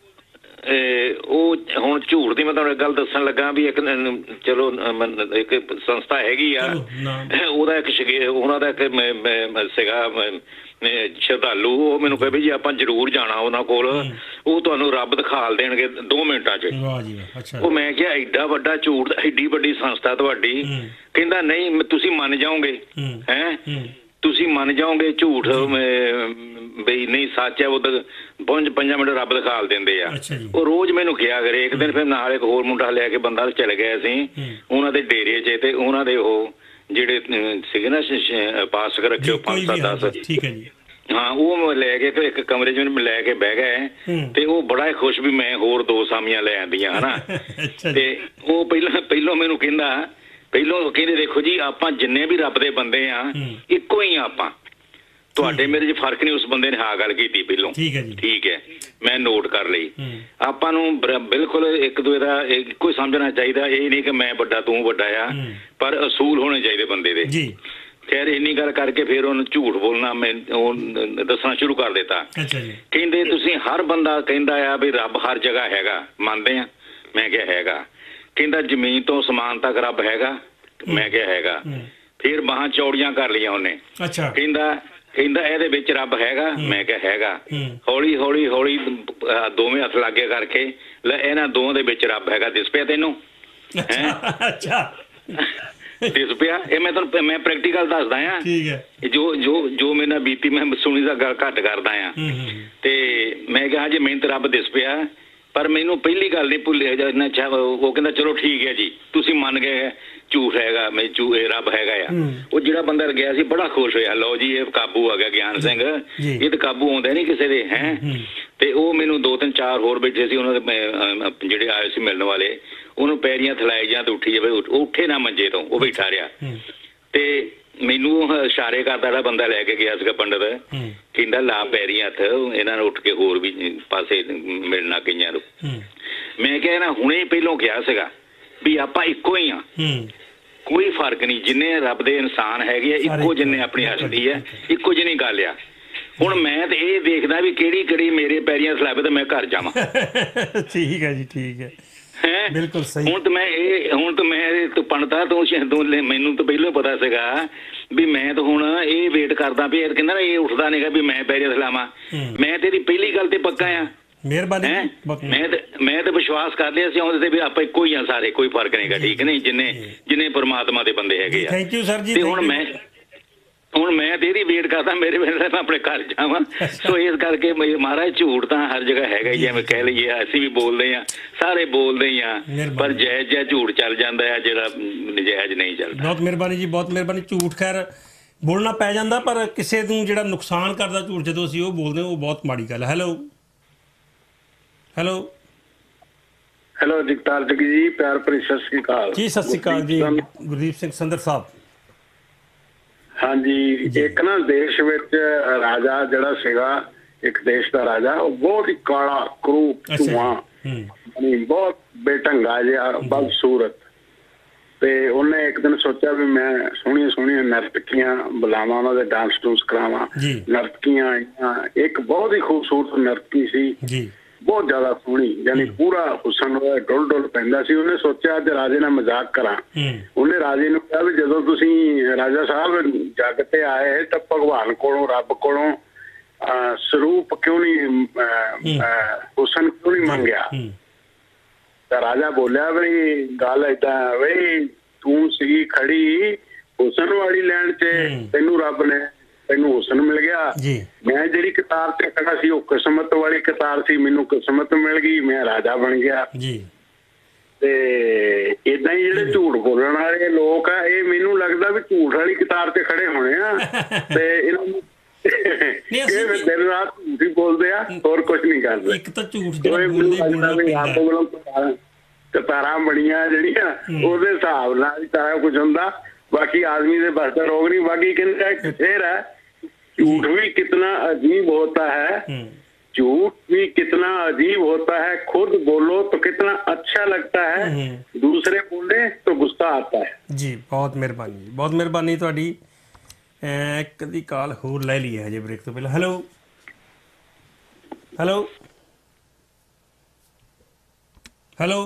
Speaker 3: ਉਹ ਹੁਣ ਝੂਠ ਦੀ ਮੈਂ ਤੁਹਾਨੂੰ ਇੱਕ ਗੱਲ ਦੱਸਣ ਲੱਗਾ ਵੀ ਇੱਕ ਚਲੋ ਇੱਕ ਸੰਸਥਾ ਹੈਗੀ ਆ, ਉਹਦਾ ਇੱਕ ਉਹਨਾਂ ਦਾ ਇੱਕ ਸੀਗਾ ਸ਼ਰਧਾਲੂ, ਉਹ ਮੈਨੂੰ ਕਹੇ ਵੀ ਜੀ ਆਪਾਂ ਜ਼ਰੂਰ ਜਾਣਾ ਉਹਨਾਂ ਕੋਲ, ਉਹ ਤੁਹਾਨੂੰ ਰੱਬ ਦਿਖਾਲ ਦੇਣਗੇ ਦੋ ਮਿੰਟਾਂ 'ਚ। ਉਹ ਮੈਂ ਕਿਹਾ ਐਡਾ ਵੱਡਾ ਝੂਠ, ਐਡੀ ਵੱਡੀ ਸੰਸਥਾ ਤੁਹਾਡੀ? ਕਹਿੰਦਾ ਨਹੀਂ ਤੁਸੀਂ ਮੰਨ ਜਾਓਗੇ। ਹੈਂ ਤੁਸੀਂ ਮੰਨ ਜਾਓਗੇ ਝੂਠ ਬਈ ਨਹੀਂ ਸੱਚ ਹੈ, ਉਹ ਪੰਜ ਪੰਜਾਂ ਮਿੰਟ ਰੱਬ ਦਿਖਾਲ ਦਿੰਦੇ ਆ। ਉਹ ਰੋਜ਼ ਮੈਨੂੰ ਕਿਹਾ ਕਰੇ। ਇੱਕ ਦਿਨ ਫਿਰ ਨਾਲ ਇੱਕ ਹੋਰ ਮੁੰਡਾ ਲੈ ਕੇ ਬੰਦਾ ਚਲੇ ਗਿਆ ਸੀ ਉਹਨਾਂ ਦੇ ਡੇਰੇ 'ਚ, ਤੇ ਉਹਨਾਂ ਦੇ ਉਹ ਜਿਹੜੇ ਸੀਗੇ ਨਾ ਪਾਸਕ ਰੱਖੇ ਉਹ ਪੰਜ ਸੱਤ ਦਸ, ਹਾਂ ਉਹ ਲੈ ਕੇ ਇੱਕ ਕਮਰੇ 'ਚ ਮੈਨੂੰ ਲੈ ਕੇ ਬਹਿ ਗਏ ਤੇ ਉਹ ਬੜਾ ਖੁਸ਼ ਵੀ ਮੈਂ ਹੋਰ ਦੋ ਸਾਮੀਆਂ ਲੈ ਆਂਦੀਆਂ ਹਨਾ। ਤੇ ਉਹ ਪਹਿਲਾਂ ਪਹਿਲੋਂ ਮੈਨੂੰ ਕਹਿੰਦਾ ਪਹਿਲੋਂ ਕਹਿੰਦੇ ਦੇਖੋ ਜੀ ਆਪਾਂ ਜਿੰਨੇ ਵੀ ਰੱਬ ਦੇ ਬੰਦੇ ਆ ਇੱਕੋ ਹੀ ਆ, ਆਪਾਂ ਤੁਹਾਡੇ ਮੇਰੇ 'ਚ ਫਰਕ ਨਹੀਂ। ਉਸ ਬੰਦੇ ਨੇ ਹਾਂ ਗੱਲ ਕੀਤੀ ਪਹਿਲੋਂ, ਠੀਕ ਹੈ ਮੈਂ ਨੋਟ ਕਰ ਲਈ। ਆਪਾਂ ਨੂੰ ਬਿਲਕੁਲ ਇੱਕ ਦੂਜੇ ਦਾ ਇੱਕੋ ਹੀ ਸਮਝਣਾ ਚਾਹੀਦਾ, ਇਹ ਨਹੀਂ ਕਿ ਮੈਂ ਵੱਡਾ ਤੂੰ ਵੱਡਾ ਆ, ਪਰ ਅਸੂਲ ਹੋਣੇ ਚਾਹੀਦੇ ਬੰਦੇ ਦੇ। ਖੈਰ ਇੰਨੀ ਗੱਲ ਕਰਕੇ ਫਿਰ ਉਹਨੂੰ ਝੂਠ ਬੋਲਣਾ ਮੈਂ ਉਹ ਦੱਸਣਾ ਸ਼ੁਰੂ ਕਰ ਦਿੱਤਾ। ਕਹਿੰਦੇ ਤੁਸੀਂ ਹਰ ਬੰਦਾ ਕਹਿੰਦਾ ਆ ਵੀ ਰੱਬ ਹਰ ਜਗ੍ਹਾ ਹੈਗਾ, ਮੰਨਦੇ ਆ? ਮੈਂ ਕਿਹਾ ਹੈਗਾ। ਕਹਿੰਦਾ ਜ਼ਮੀਨ ਤੋਂ ਸਮਾਨ ਤੱਕ ਰੱਬ ਹੈਗਾ? ਮੈਂ ਕਿਹਾ ਹੈਗਾ। ਫਿਰ ਬਾਹਾਂ ਚੌੜੀਆਂ ਕਰ ਲਈਆਂ ਉਹਨੇ। ਕਹਿੰਦਾ ਕਹਿੰਦਾ ਇਹਦੇ ਵਿੱਚ ਰੱਬ ਹੈਗਾ? ਮੈਂ ਕਿਹਾ ਹੈਗਾ। ਹੌਲੀ ਹੌਲੀ ਹੌਲੀ ਦੋਵੇਂ ਹੱਥ ਲਾਗੇ ਕਰਕੇ ਲੈ ਇਹਨਾਂ ਦੋਵਾਂ ਦੇ ਵਿੱਚ ਰੱਬ ਹੈਗਾ, ਦਿਸ ਪਿਆ ਤੈਨੂੰ? ਦਿਸ ਪਿਆ? ਇਹ ਮੈਂ ਤੁਹਾਨੂੰ ਮੈਂ ਪ੍ਰੈਕਟੀਕਲ ਦੱਸਦਾ ਆ, ਜੋ ਜੋ ਜੋ ਮੇਰੇ ਨਾਲ ਬੀਤੀ ਮੈਂ ਸੁਣੀ ਦਾ ਗੱਲ ਘੱਟ ਕਰਦਾ ਆ। ਤੇ ਮੈਂ ਕਿਹਾ ਜੀ ਮਿਹਨਤ ਰੱਬ ਦਿਸ ਪਿਆ, ਪਰ ਮੈਨੂੰ ਪਹਿਲੀ ਗੱਲ ਨਹੀਂ ਭੁੱਲਿਆ। ਉਹ ਕਹਿੰਦਾ ਚਲੋ ਠੀਕ ਹੈ ਜੀ ਤੁਸੀਂ ਮੰਨ ਗਏ ਝੂਠ ਹੈਗਾ, ਮੈਂ ਝੂ ਇਹ ਰੱਬ ਹੈਗਾ ਆ। ਉਹ ਜਿਹੜਾ ਬੰਦਾ ਗਿਆ ਸੀ ਬੜਾ ਖੁਸ਼ ਹੋਇਆ, ਲਓ ਜੀ ਇਹ ਕਾਬੂ ਆ ਗਿਆ ਗਿਆਨ ਸਿੰਘ, ਇਹ ਤਾਂ ਕਾਬੂ ਆਉਂਦਾ ਨਹੀਂ ਕਿਸੇ ਦੇ। ਹੈਂ ਤੇ ਉਹ ਮੈਨੂੰ ਦੋ ਤਿੰਨ ਚਾਰ ਹੋਰ ਬੈਠੇ ਸੀ ਉਹਨਾਂ ਦੇ ਜਿਹੜੇ ਆਏ ਸੀ ਮਿਲਣ ਵਾਲੇ, ਉਹਨੂੰ ਪੈਰੀਆਂ ਥਲਾਏ ਜਾਂ ਤੇ ਉੱਠੀ ਜਾਵੇ, ਉਹ ਉੱਠੇ ਨਾ ਮੰਜੇ ਤੋਂ, ਉਹ ਬੈਠਾ ਰਿਹਾ। ਤੇ ਮੈਨੂੰ ਇਸ਼ਾਰੇ ਕਰਦਾ ਜਿਹੜਾ ਬੰਦਾ ਲੈ ਕੇ ਗਿਆ ਸੀਗਾ ਪੰਡਤ, ਕਹਿੰਦਾ ਲਾ ਪੈਰੀ ਹੱਥ, ਇਹਨਾਂ ਨੂੰ ਉੱਠ ਕੇ ਹੋਰ ਵੀ ਪਾਸੇ ਮਿਲਣਾ ਕਈਆਂ ਨੂੰ। ਮੈਂ ਕਿਹਾ ਇਹਨਾਂ ਹੁਣੇ ਪਹਿਲੋਂ ਕਿਹਾ ਸੀਗਾ ਵੀ ਆਪਾਂ ਇੱਕੋ ਹੀ ਆ, ਕੋਈ ਫਰਕ ਨਹੀਂ। ਜਿੰਨੇ ਰੱਬ ਦੇ ਇਨਸਾਨ ਹੈਗੇ ਆ ਇੱਕੋ ਜਿੰਨੇ ਆਪਣੀ ਹਸਤੀ ਹੈ, ਇੱਕੋ ਜਿਹੀ ਗੱਲ ਆ। ਹੁਣ ਮੈਂ ਤੇ ਇਹ ਦੇਖਦਾ ਵੀ ਕਿਹੜੀ ਕਿਹੜੀ ਮੇਰੇ ਪੈਰੀਆਂ ਸਲਾਬੇ ਤੇ ਮੈਂ ਘਰ ਜਾਵਾਂ।
Speaker 1: ਠੀਕ ਹੈ ਜੀ, ਠੀਕ ਹੈ,
Speaker 3: ਹੈ
Speaker 1: ਬਿਲਕੁਲ ਸਹੀ।
Speaker 3: ਹੁਣ ਤਾਂ ਮੈਂ ਇਹ ਹੁਣ ਤਾਂ ਮੈਂ ਤੂੰ ਪੰਡਤਾ ਤੂੰ ਤੂੰ ਮੈਨੂੰ ਤਾਂ ਪਹਿਲਾਂ ਪਤਾ ਸੀਗਾ ਵੀ ਮੈਂ ਤਾਂ ਹੁਣ ਇਹ ਵੇਟ ਕਰਦਾ ਵੀ ਕਹਿੰਦਾ ਨਾ ਇਹ ਉੱਠਦਾ ਨਹੀਂਗਾ ਵੀ ਮੈਂ ਪੈਰੀਆਂ ਸਲਾਵਾਂ। ਮੈਂ ਤੇਰੀ ਪਹਿਲੀ ਗੱਲ ਤੇ ਪੱਕਾ ਆ।
Speaker 1: ਮਿਹਰਬਾਨੀ।
Speaker 3: ਮੈਂ ਤੇ ਮੈਂ ਤੇ ਵਿਸ਼ਵਾਸ ਕਰ ਲਿਆ ਸੀ ਉਹਦੇ ਤੇ ਵੀ ਆਪਾਂ ਇੱਕੋ ਹੀ ਆ ਸਾਰੇ, ਕੋਈ ਫਰਕ ਨਹੀਂਗਾ। ਠੀਕ ਨਹੀਂ, ਜਿੰਨੇ ਜਿੰਨੇ ਪਰਮਾਤਮਾ ਦੇ ਬੰਦੇ ਹੈਗੇ ਆ।
Speaker 1: ਥੈਂਕ ਯੂ ਸਰ ਜੀ।
Speaker 3: ਤੇ ਹੁਣ ਮੈਂ ਹੁਣ ਮੈਂ ਤੇਰੀ ਵੇਟ ਕਰਦਾ ਮੇਰੇ ਵੇਲੇ ਮੈਂ ਆਪਣੇ ਘਰ ਜਾਵਾਂ। ਸੋ ਇਸ ਕਰਕੇ ਮਹਾਰਾਜ ਝੂਠ ਤਾਂ ਹਰ ਜਗ੍ਹਾ ਹੈਗਾ ਹੀ, ਜਿਵੇਂ ਕਹਿ ਲਈਏ ਅਸੀਂ ਵੀ ਬੋਲਦੇ ਹਾਂ, ਸਾਰੇ ਬੋਲਦੇ ਹੀ ਆ, ਪਰ ਜਾਇਜ਼ ਜਿਹਾ ਝੂਠ ਚੱਲ ਜਾਂਦਾ ਹੈ ਜਿਹੜਾ ਨਜਾਇਜ਼ ਨਹੀਂ ਚੱਲਦਾ।
Speaker 1: ਬਹੁਤ ਮਿਹਰਬਾਨੀ ਜੀ, ਬਹੁਤ ਮਿਹਰਬਾਨੀ। ਝੂਠ ਖੈਰ ਬੋਲਣਾ ਪੈ ਜਾਂਦਾ, ਪਰ ਕਿਸੇ ਨੂੰ ਜਿਹੜਾ ਨੁਕਸਾਨ ਕਰਦਾ ਝੂਠ ਜਦੋਂ ਅਸੀਂ ਉਹ ਬੋਲਦੇ ਹਾਂ ਉਹ ਬਹੁਤ ਮਾੜੀ ਗੱਲ ਹੈ। Hello hello
Speaker 2: hello Jagtar Jaggi ji, ਪਿਆਰ ਭਰੀ ਸਤਿ ਸ਼੍ਰੀ ਅਕਾਲ
Speaker 1: ਜੀ। ਸਤਿ ਸ਼੍ਰੀ ਅਕਾਲ ਜੀ ਗੁਰਦੀਪ ਸਿੰਘ ਸੰਦਰ ਸਾਹਿਬ। ਹਾਂਜੀ,
Speaker 2: ਇੱਕ ਨਾ ਦੇਸ਼ ਵਿੱਚ ਰਾਜਾ ਜਿਹੜਾ ਸੀਗਾ, ਇੱਕ ਦੇਸ਼ ਦਾ ਰਾਜਾ, ਉਹ ਬਹੁਤ ਹੀ ਕਾਲਾ ਕਰੂਪ ਧੂਆਂ, ਬਹੁਤ ਬੇਢੰਗਾ ਜਿਹਾ, ਬਦਸੂਰਤ। ਤੇ ਉਹਨੇ ਇੱਕ ਦਿਨ ਸੋਚਿਆ ਵੀ ਮੈਂ ਸੋਹਣੀਆਂ ਸੋਹਣੀਆਂ ਨਰਤਕੀਆਂ ਬੁਲਾਵਾਂ, ਉਹਨਾਂ ਦੇ ਡਾਂਸ ਡੂੰਸ ਕਰਾਵਾਂ। ਨਰਤਕੀਆਂ ਆਈਆਂ, ਇੱਕ ਬਹੁਤ ਹੀ ਖੂਬਸੂਰਤ ਨਰਤਕੀ ਸੀ, ਬਹੁਤ ਜ਼ਿਆਦਾ ਸੋਹਣੀ, ਯਾਨੀ ਪੂਰਾ ਹੁਸਨ ਡੁੱਲ ਡੁੱਲ ਪੈਂਦਾ ਸੀ। ਉਹਨੇ ਸੋਚਿਆ ਅੱਜ ਰਾਜੇ ਨਾਲ ਮਜ਼ਾਕ ਕਰਾਂ। ਉਹਨੇ ਰਾਜੇ ਨੂੰ ਕਿਹਾ ਵੀ ਜਦੋਂ ਤੁਸੀਂ ਰਾਜਾ ਸਾਹਿਬ ਜੱਗ ਤੇ ਆਏ ਤਾਂ ਭਗਵਾਨ ਕੋਲੋਂ, ਰੱਬ ਕੋਲੋਂ ਸਰੂਪ ਕਿਉਂ ਨਹੀਂ, ਹੁਸਨ ਕਿਉਂ ਨਹੀਂ ਮੰਗਿਆ? ਤਾਂ ਰਾਜਾ ਬੋਲਿਆ ਵੀ ਗੱਲ ਏਦਾਂ, ਬਈ ਤੂੰ ਸੀਗੀ ਖੜੀ ਹੁਸਨ ਵਾਲੀ ਲੈਣ ਚ, ਤੈਨੂੰ ਰੱਬ ਨੇ ਤੈਨੂੰ ਹੁਸਨ ਮਿਲ ਗਿਆ। ਮੈਂ ਜਿਹੜੀ ਕਤਾਰ ਤੇ ਖੜਾ ਸੀ ਉਹ ਕਿਸਮਤ ਵਾਲੀ ਕਤਾਰ ਸੀ, ਮੈਨੂੰ ਕਿਸਮਤ ਮਿਲ ਗਈ, ਮੈਂ ਰਾਜਾ ਬਣ ਗਿਆ। ਤੇ ਏਦਾਂ ਹੀ ਜਿਹੜੇ ਝੂਠ ਬੋਲਣ ਵਾਲੇ ਲੋਕ ਆ, ਇਹ ਮੈਨੂੰ ਲੱਗਦਾ ਵੀ ਝੂਠ ਵਾਲੀ ਕਤਾਰ ਤੇ ਖੜੇ ਹੋਣੇ ਆ। ਤੇ ਇਹਨਾਂ ਨੂੰ ਇਹ ਦਿਨ ਰਾਤ ਝੂਠ ਹੀ ਬੋਲਦੇ ਆ, ਹੋਰ ਕੁਛ ਨਹੀਂ ਕਰਦੇ।
Speaker 1: ਇੱਕ ਤਾਂ ਝੂਠ
Speaker 2: ਕਤਾਰਾਂ ਬਣੀਆਂ ਜਿਹੜੀਆਂ ਉਹਦੇ ਹਿਸਾਬ ਨਾਲ ਹੀ ਸਾਰਾ ਕੁਛ ਹੁੰਦਾ, ਬਾਕੀ ਆਦਮੀ ਦੇ ਬਸ ਦਾ ਰੋਗ ਨਹੀਂ। ਬਾਕੀ ਕਹਿੰਦਾ ਫੇਰ ਹੈ, झूठ भी कितना अजीब होता है, झूठ भी कितना अजीब होता है, खुद बोलो तो कितना अच्छा लगता है, दूसरे बोले तो गुस्सा आता है।
Speaker 1: जी बहुत मेहरबानी जी, बहुत मेहरबानी तुहाडी। एक दी काल होर ले ली है जी ब्रेक तो पहले। हेलो हेलो हेलो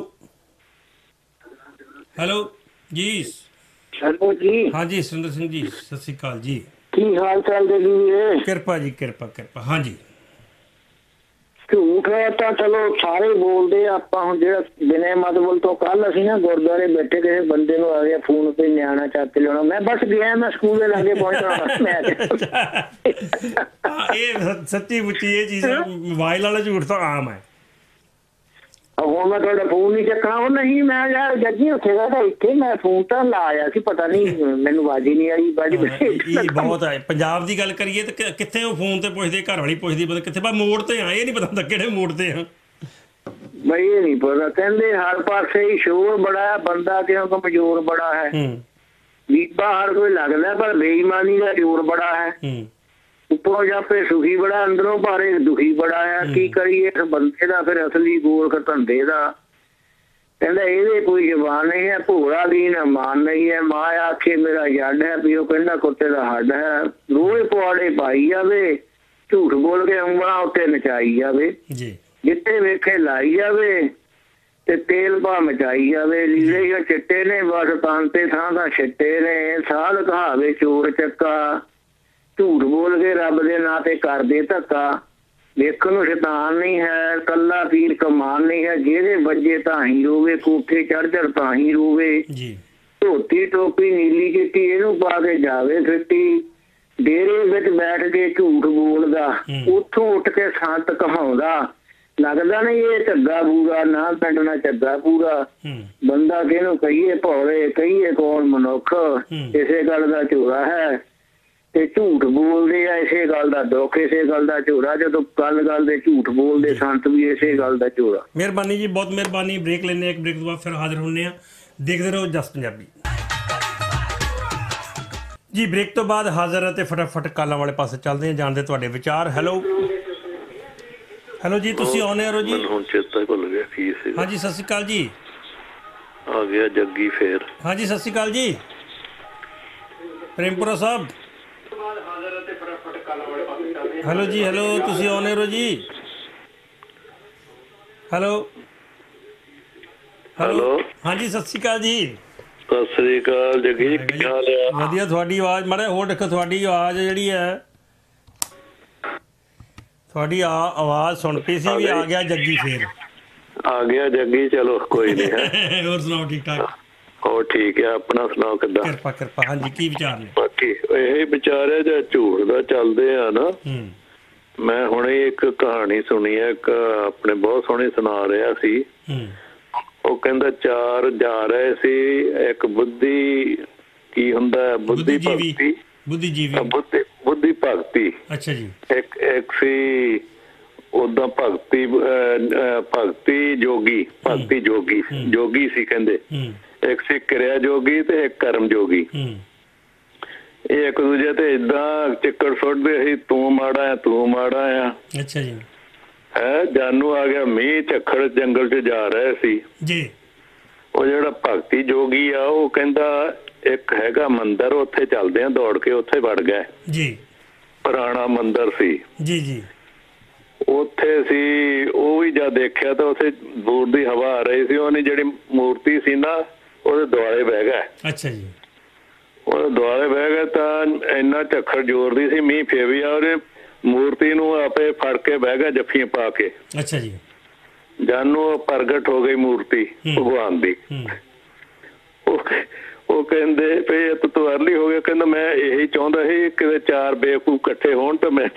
Speaker 1: हेलो जी
Speaker 4: हेलो जी।
Speaker 1: हाँ जी सुरेंद्र सिंह जी सत श्री अकाल जी,
Speaker 4: की हाल चाल जी?
Speaker 1: किरपा जी किरपा किरपा। हाँ जी
Speaker 4: ਝੂਠ ਹੈ ਤਾਂ ਚਲੋ ਸਾਰੇ ਬੋਲਦੇ ਆਪਾਂ। ਹੁਣ ਜਿਹੜਾ ਬਿਨੇ ਮਤਲਬ ਤੋਂ ਕੱਲ ਅਸੀਂ ਨਾ ਗੁਰਦੁਆਰੇ ਬੈਠੇ, ਕਿਸੇ ਬੰਦੇ ਨੂੰ ਆ ਗਿਆ ਫੋਨ ਤੇ ਨਿਆਣਾ ਚੱਕ ਲਿਆਉਣਾ, ਮੈਂ ਬਸ ਗਿਆ, ਮੈਂ ਸਕੂਲ ਦੇ ਲਾਗੇ ਪਹੁੰਚਣਾ। ਮੈਂ
Speaker 1: ਇਹ ਸੱਚੀ ਮੁੱਚੀ ਇਹ ਚੀਜ਼ ਮੋਬਾਈਲ ਵਾਲਾ ਝੂਠ ਤਾਂ ਆਮ ਹੈ।
Speaker 4: ਹੁਣ ਮੈਂ ਤੁਹਾਡਾ ਫੋਨ ਨਹੀਂ ਚੱਕਣਾ। ਉਹ ਨਹੀਂ ਮੈਂ ਯਾਰ ਜੱਜੀ ਉੱਥੇ ਦਾ ਇੱਥੇ ਮੈਂ ਫੋਨ ਤਾਂ ਲਾਇਆ ਸੀ, ਪਤਾ ਨਹੀਂ ਮੈਨੂੰ ਆਵਾਜ਼ ਨਹੀਂ ਆਈ।
Speaker 1: ਇਹ ਬਹੁਤ ਹੈ। ਪੰਜਾਬ ਦੀ ਗੱਲ ਕਰੀਏ ਤਾਂ ਕਿੱਥੇ ਉਹ ਫੋਨ ਤੇ ਪੁੱਛਦੇ, ਘਰ ਵਾਲੀ ਪੁੱਛਦੀ ਪਤਾ ਕਿੱਥੇ, ਬਸ ਮੋੜ ਤੇ ਆ, ਇਹ ਨਹੀਂ ਪਤਾ ਹੁੰਦਾ ਕਿਹੜੇ ਮੋੜ ਤੇ ਆ।
Speaker 4: ਬਈ ਇਹ ਨਹੀਂ ਪਤਾ, ਕਹਿੰਦੇ ਹਰ ਪਾਸੇ ਹੀ ਸ਼ੋਰ ਬੜਾ ਹੈ, ਬੰਦਾ ਕਿਉਂ ਕਮਜ਼ੋਰ ਬੜਾ ਹੈ। ਬੀਬਾ ਹਰ ਕੋਈ ਲੱਗਦਾ ਪਰ ਬੇਈਮਾਨੀ ਦਾ ਜ਼ੋਰ ਬੜਾ ਹੈ। ਉੱਪਰੋਂ ਜਾਪੇ ਸੁਖੀ ਬੜਾ, ਅੰਦਰੋਂ ਭਾਰੇ ਦੁਖੀ ਬੜਾ ਆ। ਕੀ ਕਰੀਏ ਇਸ ਬੰਦੇ ਦਾ ਫਿਰ ਅਸਲੀ ਗੋਰਖ ਧੰਦੇ ਦਾ। ਕਹਿੰਦਾ ਇਹਦੇ ਕੋਈ ਜ਼ਬਾਨ ਨਹੀਂ ਹੈ, ਭੋਰਾ ਦੀ ਨਾ ਮਾਨ ਨਹੀਂ ਹੈ, ਮਾਂ ਆਖੇ ਮੇਰਾ ਜੱਡ ਹੈ, ਵੀ ਉਹ ਕਹਿੰਦਾ ਕੁੱਤੇ ਦਾ ਹੱਡ ਹੈ। ਰੋਜ਼ ਪੁਆੜੇ ਪਾਈ ਜਾਵੇ, ਝੂਠ ਬੋਲ ਕੇ ਉਂਗਲਾਂ ਉੱਤੇ ਨਚਾਈ ਜਾਵੇ, ਜਿੱਥੇ ਵੇਖੇ ਲਾਈ ਜਾਵੇ ਤੇ ਤੇਲ ਪਾ ਮਚਾਈ ਜਾਵੇ। ਲੀੜੇ ਹੀ ਚਿੱਟੇ ਨੇ ਬਸ ਤਨ ਤੇ ਥਾਂ ਥਾਂ ਛਿੱਟੇ ਨੇ, ਸਾਧ ਕਹਾਵੇ ਚੋਰ ਚੱਕਾ, ਝੂਠ ਬੋਲ ਕੇ ਰੱਬ ਦੇ ਨਾਂ ਤੇ ਕਰਦੇ ਧੱਕਾ। ਵੇਖਣ ਨੂੰ ਸ਼ੈਤਾਨ ਨਹੀਂ ਹੈ, ਕੱਲਾ ਪੀਰ ਕਮਾਨ ਨਹੀਂ ਹੈ, ਜਿਹਦੇ ਵੱਜੇ ਤਾਂ ਹੀ ਰੋਵੇ, ਕੋਠੇ ਚੜ ਚੜ ਤਾਂ ਹੀ ਰੋਵੇ। ਧੋਤੀ ਟੋਪੀ ਨੀਲੀ ਚਿੱਟੀ ਇਹਨੂੰ ਪਾ ਕੇ ਜਾਵੇ ਫਿੱਟੀ, ਡੇਰੇ ਵਿੱਚ ਬੈਠ ਕੇ ਝੂਠ ਬੋਲਦਾ, ਉੱਥੋਂ ਉੱਠ ਕੇ ਸੰਤ ਕਹਾਉਂਦਾ, ਲੱਗਦਾ ਨਹੀਂ ਇਹ ਝੱਗਾ ਪੂਰਾ, ਨਾ ਪਿੰਡ ਨਾ ਝੱਗਾ ਪੂਰਾ। ਬੰਦਾ ਕਿਹਨੂੰ ਕਹੀਏ ਭੌਰੇ, ਕਹੀਏ ਕੌਣ ਮਨੁੱਖ, ਇਸੇ ਗੱਲ ਦਾ ਝੋਰਾ ਹੈ ਤੇ ਝੂਠ ਬੋਲਦੇ ਆ, ਇਸੇ ਗੱਲ ਦਾ ਦੁੱਖ, ਇਸੇ ਗੱਲ ਦਾ ਝੋਰਾ। ਜਦੋਂ ਗੱਲ ਗੱਲ ਦੇ ਝੂਠ ਬੋਲਦੇ ਸੰਤ ਵੀ ਇਸੇ ਗੱਲ ਦਾ ਝੋਰਾ।
Speaker 1: ਮਿਹਰਬਾਨੀ ਜੀ, ਬਹੁਤ ਮਿਹਰਬਾਨੀ। ਬ੍ਰੇਕ ਲੈਂਦੇ ਇੱਕ ਬ੍ਰੇਕ ਤੋਂ ਬਾਅਦ ਫਿਰ ਹਾਜ਼ਰ ਹੁੰਦੇ ਆ। ਦੇਖਦੇ ਰਹੋ ਜਸ ਪੰਜਾਬੀ ਜੀ। ਬ੍ਰੇਕ ਤੋਂ ਬਾਅਦ ਹਾਜ਼ਰ ਅਤੇ ਫਟਾਫਟ ਕਾਲਾਂ ਵਾਲੇ ਪਾਸੇ ਚੱਲਦੇ ਆ, ਜਾਣਦੇ ਤੁਹਾਡੇ ਵਿਚਾਰ। ਹੈਲੋ ਹੈਲੋ ਜੀ, ਤੁਸੀਂ ਆਉਣੇ ਹੋ ਜੀ?
Speaker 2: ਹੁਣ ਚੇਤਾ ਭੁੱਲ ਗਿਆ ਕੀ ਸੀ।
Speaker 1: ਹਾਂਜੀ ਸਤਿ ਸ਼੍ਰੀ ਅਕਾਲ ਜੀ।
Speaker 5: ਆ ਗਿਆ ਜੱਗੀ ਫੇਰ।
Speaker 1: ਹਾਂਜੀ ਸਤਿ ਸ਼੍ਰੀ ਅਕਾਲ ਜੀ ਪ੍ਰੇਮਪੁਰਾ ਸਾਹਿਬ। ਹੈਲੋ ਜੀ ਹੈਲੋ, ਤੁਸੀਂ ਆਉਣੇ ਹੋ ਜੀ? ਹੈਲੋ ਹੈਲੋ ਹਾਂਜੀ ਸਤਿ ਸ਼੍ਰੀ ਅਕਾਲ ਜੀ।
Speaker 5: ਸਤਿ ਸ੍ਰੀ ਅਕਾਲ ਜੱਗੀ, ਕੀ ਹਾਲ ਆ?
Speaker 1: ਵਧੀਆ। ਤੁਹਾਡੀ ਆਵਾਜ਼ ਮਾੜਾ ਹੋਰ ਦੇਖੋ, ਤੁਹਾਡੀ ਆਵਾਜ਼ ਜਿਹੜੀ ਹੈ, ਤੁਹਾਡੀ ਆ ਆਵਾਜ਼ ਸੁਣ ਪਈ ਸੀ ਵੀ ਆ ਗਿਆ ਜੱਗੀ ਫੇਰ।
Speaker 5: ਆ ਗਿਆ ਜੱਗੀ, ਚਲੋ ਕੋਈ ਨਹੀਂ ਹੈ।
Speaker 1: ਹੋਰ ਸੁਣਾਓ ਠੀਕ ਠਾਕ?
Speaker 5: ਹੋਰ ਠੀਕ ਹੈ, ਆਪਣਾ ਸੁਣਾਓ ਕਿੱਦਾਂ?
Speaker 1: ਕਿਰਪਾ ਕਿਰਪਾ। ਹਾਂਜੀ ਕੀ ਵਿਚਾਰ ਨੇ?
Speaker 5: ਬਾਕੀ ਇਹ ਵਿਚਾਰ ਹੈ ਜਾਂ ਝੂਠ ਦਾ ਚੱਲਦੇ ਆ ਨਾ। ਮੈਂ ਹੁਣੇ ਇੱਕ ਕਹਾਣੀ ਸੁਣੀ ਹੈ, ਇੱਕ ਆਪਣੇ ਬਹੁਤ ਸੋਹਣੀ ਸੁਣਾ ਰਿਹਾ ਸੀ। ਉਹ ਕਹਿੰਦਾ ਚਾਰ ਜਾ ਰਹੇ ਸੀ, ਇੱਕ ਬੁੱਧੀ ਕੀ ਹੁੰਦਾ ਬੁੱਧੀ ਭਗਤੀ
Speaker 1: ਬੁੱਧੀਜੀਵੀ
Speaker 5: ਬੁੱਧੀ ਬੁੱਧੀ ਭਗਤੀ।
Speaker 1: ਅੱਛਾ ਜੀ। ਇੱਕ
Speaker 5: ਇੱਕ ਸੀ ਉਦਾਂ ਭਗਤੀ ਭਗਤੀ ਜੋਗੀ ਭਗਤੀ ਜੋਗੀ ਜੋਗੀ ਸੀ ਕਹਿੰਦੇ। ਇੱਕ ਸੀ ਕਿਰਿਆ ਜੋਗੀ ਤੇ ਇੱਕ ਕਰਮ ਜੋਗੀ। ਇਹ ਇੱਕ ਦੂਜੇ ਤੇ ਏਦਾਂ ਚੱਕਰ ਸੁੱਟਦੇ ਸੀ, ਤੂੰ ਮਾੜਾ ਆ ਤੂੰ ਮਾੜਾ ਆ।
Speaker 1: ਅੱਛਾ ਜੀ।
Speaker 5: ਹੈ ਜਾਨੂ ਆ ਗਿਆ ਮੀਂਹ, ਝੱਖੜ ਜੰਗਲ ਚ ਜਾ ਰਹੇ ਸੀ
Speaker 1: ਜੀ।
Speaker 5: ਉਹ ਜਿਹੜਾ ਭਗਤੀ ਜੋਗੀ ਆ ਉਹ ਕਹਿੰਦਾ ਇੱਕ ਹੈਗਾ ਮੰਦਿਰ, ਉੱਥੇ ਚੱਲਦੇ ਆ, ਦੌੜ ਕੇ ਉੱਥੇ ਵੜ ਗਏ
Speaker 1: ਜੀ।
Speaker 5: ਪੁਰਾਣਾ ਮੰਦਿਰ ਸੀ
Speaker 1: ਜੀ ਜੀ।
Speaker 5: ਉੱਥੇ ਸੀ ਉਹ ਵੀ ਜਦ ਦੇਖਿਆ ਤਾਂ ਉੱਥੇ ਦੂਰ ਦੀ ਹਵਾ ਆ ਰਹੀ ਸੀ, ਉਹਨੇ ਜਿਹੜੀ ਮੂਰਤੀ ਸੀ ਨਾ ਉਹਦੇ ਦੁਆਲੇ ਬਹਿ ਗਿਆ।
Speaker 1: ਅੱਛਾ ਜੀ।
Speaker 5: ਉਹਦੇ ਦੁਆਲੇ ਬਹਿ ਗਿਆ ਤਾਂ ਇੰਨਾ ਝੱਖੜ ਜ਼ੋਰ ਦੀ ਸੀ, ਮੀਂਹ ਫੇਰ ਵੀ ਆ, ਉਹਨੇ ਮੂਰਤੀ ਨੂੰ ਆਪੇ ਫੜ ਕੇ ਬਹਿ ਗਿਆ ਜੱਫੀਆਂ ਪਾ ਕੇ।
Speaker 1: ਅੱਛਾ ਜੀ।
Speaker 5: ਜਾਨੂ ਪ੍ਰਗਟ ਹੋ ਗਈ ਮੂਰਤੀ ਭਗਵਾਨ ਦੀ। ਉਹ ਉਹ ਕਹਿੰਦੇ ਵੀ ਤੂੰ ਅਰਲੀ ਹੋ ਗਿਆ। ਕਹਿੰਦਾ ਮੈਂ ਇਹੀ ਚਾਹੁੰਦਾ ਸੀ ਕਿਤੇ ਚਾਰ ਬੇਵਕੂਫ ਇਕੱਠੇ ਹੋਣ ਤਾਂ ਮੈਂ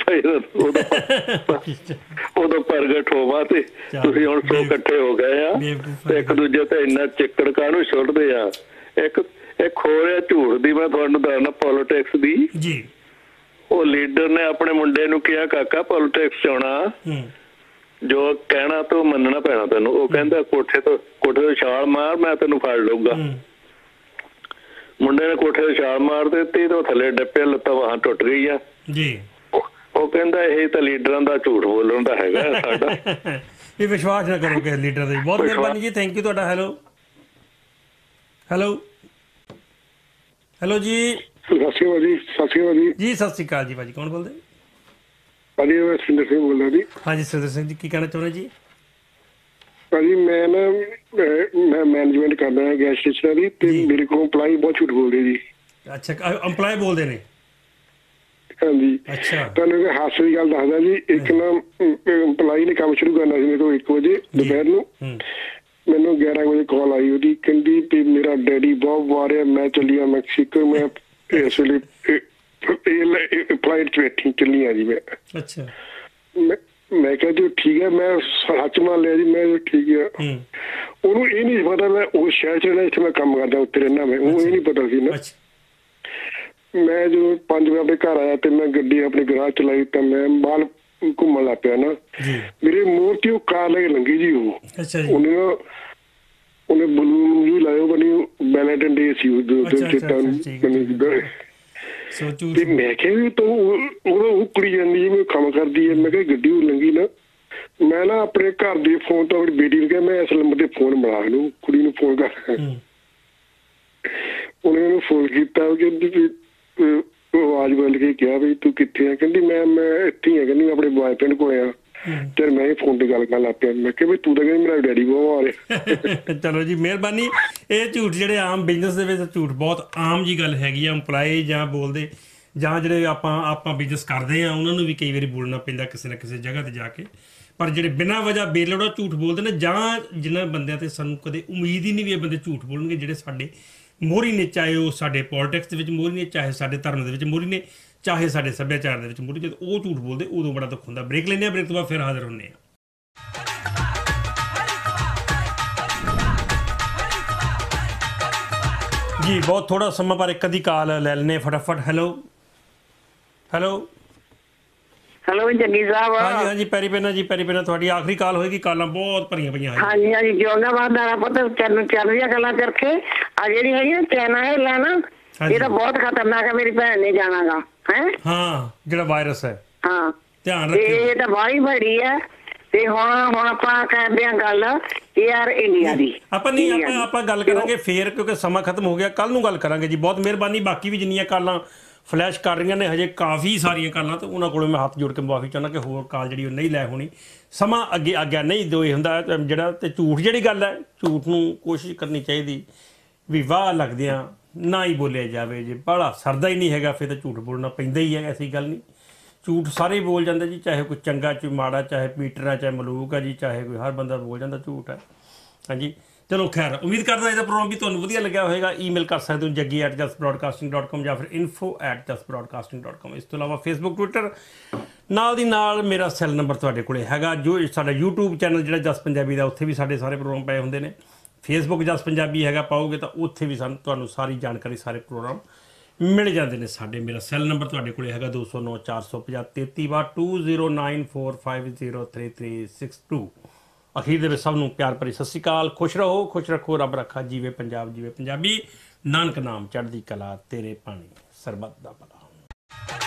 Speaker 5: ਉਦੋਂ ਪ੍ਰਗਟ ਹੋਵਾਂ ਤੇ ਤੁਸੀਂ ਹੁਣ ਸੋ ਇਕੱਠੇ ਹੋ ਗਏ ਆ ਤੇ ਇੱਕ ਦੂਜੇ ਤੇ ਇੰਨਾ ਚਿੱਕੜ ਕਾਹਨੂੰ ਛੁੱਟਦੇ ਆ। ਇੱਕ ਇੱਕ ਹੋ ਰਿਹਾ ਝੂਠ ਦੀ, ਮੈਂ ਤੁਹਾਨੂੰ ਦੱਸਣਾ ਪੋਲੀਟਿਕਸ ਦੀ ਜੀ। ਉਹ ਲੀਡਰ ਨੇ ਆਪਣੇ ਮੁੰਡੇ ਨੂੰ ਕਿਹਾ ਕਾਕਾ ਪੋਲੀਟਿਕਸ ਚ ਆਉਣਾ, ਜੋ ਕਹਿਣਾ ਤੂੰ ਮੰਨਣਾ ਪੈਣਾ ਤੈਨੂੰ। ਉਹ ਕਹਿੰਦਾ ਕੋਠੇ ਤੋਂ ਕੋਠੇ ਤੋਂ ਛਾਲ ਮਾਰ, ਮੈਂ ਤੈਨੂੰ ਫੜ ਲਊਗਾ। ਮੁੰਡੇ ਨੇ ਕੋਠੇ ਤੋਂ ਛਾਲ ਮਾਰ ਦਿੱਤੀ ਤੇ ਉਹ ਥੱਲੇ ਡੱਪੇ, ਲੱਤਾਂ ਬਾਹਾਂ ਟੁੱਟ ਗਈਆਂ ਜੀ। ਉਹ ਕਹਿੰਦਾ ਇਹ ਤਾਂ ਲੀਡਰਾਂ ਦਾ ਝੂਠ ਬੋਲਣ ਦਾ ਹੈਗਾ ਸਾਡਾ।
Speaker 1: ਇਹ ਵਿਸ਼ਵਾਸ ਨਾ ਕਰੋ ਕਿਸੇ ਲੀਡਰ ਦਾ। ਬਹੁਤ ਮਿਹਰਬਾਨੀ ਜੀ, ਥੈਂਕ ਯੂ ਤੁਹਾਡਾ। ਹੈਲੋ ਹੈਲੋ ਹੈਲੋ ਜੀ।
Speaker 6: ਸਤਿ ਸ਼੍ਰੀ ਅਕਾਲ ਜੀ। ਸਤਿ ਸ਼੍ਰੀ ਅਕਾਲ ਜੀ। ਜੀ
Speaker 1: ਸਤਿ ਸ਼੍ਰੀ ਅਕਾਲ ਜੀ। ਭਾਜੀ ਕੌਣ ਬੋਲਦੇ?
Speaker 6: ਭਾਜੀ ਮੈਂ ਸੁਰਿੰਦਰ ਸਿੰਘ ਬੋਲਦਾ ਜੀ।
Speaker 1: ਹਾਂਜੀ ਸੁਰਿੰਦਰ ਸਿੰਘ ਜੀ, ਕੀ ਕਹਿਣਾ ਚਾਹੁੰਦੇ ਜੀ?
Speaker 6: ਭਾਜੀ ਮੈਂ ਨਾ ਮੈਂ ਮੈਨੇਜਮੈਂਟ ਕਰਦਾ ਹਾਂ ਗੈਸ ਸਟੇਸ਼ਨਾਂ ਦੀ, ਤੇ ਮੇਰੇ ਕੋਲ ਇੰਪਲਾਈ ਬਹੁਤ ਝੂਠ ਬੋਲਦੇ ਜੀ।
Speaker 1: ਅੱਛਾ ਇੰਪਲਾਈ ਬੋਲਦੇ ਨੇ?
Speaker 6: ਹਾਂਜੀ।
Speaker 1: ਅੱਛਾ
Speaker 6: ਤੁਹਾਨੂੰ ਇੱਕ ਹਾਸੇ ਦੀ ਗੱਲ ਦੱਸਦਾ ਜੀ। ਇੱਕ ਨਾ ਇੰਪਲਾਈ ਨੇ ਕੰਮ ਸ਼ੁਰੂ ਕਰਨਾ ਸੀ ਮੇਰੇ ਕੋਲ ਇੱਕ ਵਜੇ ਦੁਪਹਿਰ ਨੂੰ। ਮੈਨੂੰ ਗਿਆਰਾਂ ਵਜੇ ਕਾਲ ਆਈ ਉਹਦੀ, ਕਹਿੰਦੀ ਵੀ ਮੇਰਾ ਡੈਡੀ ਬਹੁਤ ਬਿਮਾਰ ਹੈ, ਮੈਂ ਚੱਲੀ ਆ ਮੈਕਸੀਕੋ, ਮੈਂ ਇਸ ਵੇਲੇ ਫਲਾਈਟ ਚ ਬੈਠੀ ਚੱਲੀ ਆ ਜੀ ਮੈਂ।
Speaker 1: ਅੱਛਾ।
Speaker 6: ਮੈਂ ਕਿਹਾ ਜੀ ਠੀਕ ਹੈ, ਮੈਂ ਸੱਚ ਮੰਨ ਲਿਆ ਜੀ, ਮੈਂ ਠੀਕ ਹੈ। ਉਹਨੂੰ ਇਹ ਨਹੀਂ ਪਤਾ ਮੈਂ ਉਹ ਸ਼ਹਿਰ ਚ ਰਹਿਣਾ ਜਿੱਥੇ ਮੈਂ ਕੰਮ ਕਰਦਾ ਉੱਥੇ ਰਹਿਣਾ ਮੈਂ, ਉਹ ਇਹ ਨਹੀਂ ਪਤਾ ਸੀ ਨਾ। ਮੈਂ ਜਦੋਂ ਪੰਜ ਵਜੇ ਆਪਣੇ ਘਰ ਆਇਆ ਤੇ ਮੈਂ ਗੱਡੀ ਆਪਣੇ ਗਰਾਜ ਚਲਾਈ ਤਾਂ ਮੈਂ ਬਾਹਰ ਘੁੰਮਣ ਲੱਗ ਪਿਆ ਨਾ, ਮੇਰੇ ਮੂੰਹ ਤੇ ਉਹ ਕਾਰ ਲੈ ਕੇ ਲੰਘੀ ਜੀ। ਉਹ ਉਹਨੇ ਨਾ ਉਹਨੇ ਬਲੂਨ ਵੀ ਲਾਇਓ ਬਣੀ ਵੈਲੈਂਟਾਈਨ ਡੇ ਸੀ ਤੇ ਮੈਂ ਕਿਹਾ ਵੀ ਤੂੰ ਉਹਦਾ ਉਕੜੀ ਜਾਂਦੀ ਹੈ, ਕੰਮ ਕਰਦੀ ਹੈ। ਮੈਂ ਕਿਹਾ ਗੱਡੀ ਉਹ ਲੰਘੀ ਨਾ, ਮੈਂ ਨਾ ਆਪਣੇ ਘਰ ਦੇ ਫੋਨ ਤੋਂ ਆਪਣੀ ਬੇਟੀ ਨੂੰ ਕਿਹਾ ਮੈਂ ਇਸ ਨੰਬਰ ਤੇ ਫੋਨ ਮਿਲਾ ਲੂ, ਕੁੜੀ ਨੂੰ ਫੋਨ ਕਰ। ਉਹਨੇ ਉਹਨੂੰ ਫੋਨ ਕੀਤਾ, ਕਹਿੰਦੀ ਆਵਾਜ਼ ਬਦਲ ਕੇ ਕਿਹਾ ਵੀ ਤੂੰ ਕਿੱਥੇ ਆ? ਕਹਿੰਦੀ ਮੈਂ ਮੈਂ ਇੱਥੇ ਆ, ਕਹਿੰਦੀ ਆਪਣੇ ਬॉयਫ੍ਰੈਂਡ ਕੋਲ ਆ। ਚਲ ਮੈਂ ਹੀ ਫੋਨ ਤੇ ਗੱਲ ਕਰਨ ਲੱਗ ਪਿਆ। ਮੈਂ ਕਿਹਾ ਵੀ ਤੂੰ ਤਾਂ ਕਹਿੰਦੀ ਮੇਰਾ ਡੈਡੀ ਬਹੁਤ ਆ ਰਿਹਾ।
Speaker 1: ਚਲੋ ਜੀ ਮਿਹਰਬਾਨੀ। ਇਹ ਝੂਠ ਜਿਹੜੇ ਆਮ ਬਿਜ਼ਨਸ ਦੇ ਵਿੱਚ ਝੂਠ ਬਹੁਤ ਆਮ ਜੀ ਗੱਲ ਹੈਗੀ ਆ। ਇੰਪਲਾਈ ਜਾਂ ਬੋਲਦੇ ਜਾਂ ਜਿਹੜੇ ਆਪਾਂ ਆਪਾਂ ਬਿਜ਼ਨਸ ਕਰਦੇ ਆ ਉਹਨਾਂ ਨੂੰ ਵੀ ਕਈ ਵਾਰੀ ਬੋਲਣਾ ਪੈਂਦਾ ਕਿਸੇ ਨਾ ਕਿਸੇ ਜਗ੍ਹਾ ਤੇ ਜਾ ਕੇ। ਪਰ ਜਿਹੜੇ ਬਿਨਾਂ ਵਜ੍ਹਾ ਬੇਲੋੜਾ ਝੂਠ ਬੋਲਦੇ ਨੇ, ਜਾਂ ਜਿਨ੍ਹਾਂ ਬੰਦਿਆਂ ਤੇ ਸਾਨੂੰ ਕਦੇ ਉਮੀਦ ਹੀ ਨਹੀਂ ਵੀ ਇਹ ਬੰਦੇ ਝੂਠ ਬੋਲਣਗੇ, ਜਿਹੜੇ ਸਾਡੇ ਮੋਹਰੀ ਨੇ, ਚਾਹੇ ਉਹ ਸਾਡੇ ਪੋਲੀਟਿਕਸ ਦੇ ਵਿੱਚ ਮੋਹਰੀ ਨੇ, ਚਾਹੇ ਸਾਡੇ ਧਰਮ ਦੇ ਵਿੱਚ ਮੋਹਰੀ ਨੇ, ਚਾਹੇ ਸਾਡੇ ਸੱਭਿਆਚਾਰ ਦੇ ਵਿੱਚ ਮੋਹਰੀ, ਜਦੋਂ ਉਹ ਝੂਠ ਬੋਲਦੇ ਉਦੋਂ ਬੜਾ ਦੁੱਖ ਹੁੰਦਾ। ਬ੍ਰੇਕ ਲੈਂਦੇ ਹਾਂ, ਬ੍ਰੇਕ ਤੋਂ ਬਾਅਦ ਫਿਰ ਹਾਜ਼ਰ ਹੁੰਦੇ ਹਾਂ। ਜੀ ਬਹੁਤ ਥੋੜਾ ਸਮਾਂ ਪਰ ਇੱਕ ਅੱਧੀ ਕਾਲ ਲੈ ਲੈਣੇ ਫਟਾਫਟ। Hello hello
Speaker 7: hello Jaggi Sahib.
Speaker 1: ਹਾਂਜੀ ਹਾਂਜੀ ਪੈਰੀ ਪੈਨਾ ਜੀ, ਪੈਰੀ ਪੈਨਾ। ਤੁਹਾਡੀ ਆਖਰੀ ਕਾਲ ਹੋਏਗੀ, ਕਾਲਾਂ ਬਹੁਤ ਭਰੀਆਂ ਪਈਆਂ।
Speaker 7: ਹਾਂਜੀ ਹਾਂਜੀ ਜਿਉਂਦਾ ਵਾਦਾ ਪੁੱਤ ਚੱਲ ਚੱਲ ਰਹੀਆਂ ਗੱਲਾਂ ਕਰਕੇ। ਆ ਜਿਹੜੀ ਹੈਗੀ ਚਾਈਨਾ ਇਹ ਲੈਣਾ, ਇਹ ਤਾਂ ਬਹੁਤ ਖਤਰਨਾਕ ਹੈ, ਮੇਰੀ ਭੈਣ ਨੇ ਜਾਣਾਗਾ ਹੈ।
Speaker 1: ਹਾਂ ਜਿਹੜਾ ਵਾਇਰਸ ਹੈ,
Speaker 7: ਹਾਂ
Speaker 1: ਧਿਆਨ ਰੱਖਿਓ।
Speaker 7: ਇਹ ਤਾਂ ਬਾਹਲੀ ਬੜੀ ਹੈ ਤੇ ਹੁਣ ਹੁਣ ਆਪਾਂ ਕਰਦੇ ਆ ਗੱਲ ਏਅਰ ਇੰਡੀਆ ਦੀ।
Speaker 1: ਆਪਾਂ ਨਹੀਂ ਆਪਾਂ ਆਪਾਂ ਗੱਲ ਕਰਾਂਗੇ ਫੇਰ, ਕਿਉਂਕਿ ਸਮਾਂ ਖਤਮ ਹੋ ਗਿਆ, ਕੱਲ ਨੂੰ ਗੱਲ ਕਰਾਂਗੇ ਜੀ। ਬਹੁਤ ਮਿਹਰਬਾਨੀ। ਬਾਕੀ ਵੀ ਜਿੰਨੀਆਂ ਕਾਲਾਂ ਫਲੈਸ਼ ਕਰ ਰਹੀਆਂ ਨੇ ਹਜੇ ਕਾਫੀ ਸਾਰੀਆਂ ਕਾਲਾਂ, ਤੇ ਉਹਨਾਂ ਕੋਲੋਂ ਮੈਂ ਹੱਥ ਜੋੜ ਕੇ ਮੁਆਫੀ ਚਾਹੁੰਦਾ ਕਿ ਹੋਰ ਕਾਲ ਜਿਹੜੀ ਉਹ ਨਹੀਂ ਲੈ ਹੋਣੀ, ਸਮਾਂ ਅੱਗੇ ਆ ਗਿਆ। ਨਹੀਂ ਦੋ ਹੁੰਦਾ ਜਿਹੜਾ, ਤੇ ਝੂਠ ਜਿਹੜੀ ਗੱਲ ਹੈ, ਝੂਠ ਨੂੰ ਕੋਸ਼ਿਸ਼ ਕਰਨੀ ਚਾਹੀਦੀ ਵੀ ਵਾਹ ਲੱਗਦਿਆਂ ਨਾ ਹੀ ਬੋਲਿਆ ਜਾਵੇ। ਜੇ ਬਾਹਲਾ ਸਰਦਾ ਹੀ ਨਹੀਂ ਹੈਗਾ ਫਿਰ ਤਾਂ ਝੂਠ ਬੋਲਣਾ ਪੈਂਦਾ ਹੀ ਹੈ, ਐਸੀ ਗੱਲ ਨਹੀਂ। ਝੂਠ ਸਾਰੇ ਬੋਲ ਜਾਂਦੇ ਜੀ, ਚਾਹੇ ਕੋਈ ਚੰਗਾ ਚ ਮਾੜਾ, ਚਾਹੇ ਪੀਟਰ ਆ, ਚਾਹੇ ਮਲੂਕ ਆ ਜੀ, ਚਾਹੇ ਕੋਈ, ਹਰ ਬੰਦਾ ਬੋਲ ਜਾਂਦਾ ਝੂਠ ਹੈ। ਹਾਂਜੀ ਚਲੋ ਖੈਰ, ਉਮੀਦ ਕਰਦਾ ਇਹਦਾ ਪ੍ਰੋਗਰਾਮ ਵੀ ਤੁਹਾਨੂੰ ਵਧੀਆ ਲੱਗਿਆ ਹੋਵੇਗਾ। ਈਮੇਲ ਕਰ ਸਕਦੇ ਹੋ Jaggi at Jas broadcasting dot com ਜਾਂ ਫਿਰ info at Jas broadcasting dot com. ਇਸ ਤੋਂ ਇਲਾਵਾ ਫੇਸਬੁੱਕ, ਟਵਿੱਟਰ, ਨਾਲ ਦੀ ਨਾਲ ਮੇਰਾ ਸੈੱਲ ਨੰਬਰ ਤੁਹਾਡੇ ਕੋਲ ਹੈਗਾ। ਜੋ ਸਾਡਾ ਯੂਟਿਊਬ ਚੈਨਲ ਜਿਹੜਾ ਜਸ ਪੰਜਾਬੀ ਦਾ, ਉੱਥੇ ਵੀ ਸਾਡੇ ਸਾਰੇ ਪ੍ਰੋਗਰਾਮ ਪਏ ਹੁੰਦੇ ਨੇ। ਫੇਸਬੁੱਕ ਜਸ ਪੰਜਾਬੀ ਹੈਗਾ, ਪਾਓਗੇ ਤਾਂ ਉੱਥੇ ਵੀ ਸਾਨੂੰ ਤੁਹਾਨੂੰ ਸਾਰੀ ਜਾਣਕਾਰੀ, ਸਾਰੇ ਪ੍ਰੋਗਰਾਮ ਮਿਲ ਜਾਂਦੇ ਨੇ ਸਾਡੇ। ਮੇਰਾ ਸੈੱਲ ਨੰਬਰ ਤੁਹਾਡੇ ਕੋਲ ਹੈਗਾ ਦੋ ਸੌ ਨੌ ਚਾਰ ਸੌ ਪੰਜਾਹ ਤੇਤੀ ਬਾਰ two zero nine four five zero three three six two. ਅਖੀਰ ਦੇ ਵਿੱਚ ਸਭ ਨੂੰ ਪਿਆਰ ਭਰੀ ਸਤਿ ਸ਼੍ਰੀ ਅਕਾਲ। ਖੁਸ਼ ਰਹੋ, ਖੁਸ਼ ਰੱਖੋ, ਰੱਬ ਰੱਖਾ। ਜੀਵੇ ਪੰਜਾਬ, ਜੀਵੇ ਪੰਜਾਬੀ। ਨਾਨਕ ਨਾਮ ਚੜ੍ਹਦੀ ਕਲਾ, ਤੇਰੇ ਪਾਣੀ ਸਰਬੱਤ ਦਾ ਭਲਾ।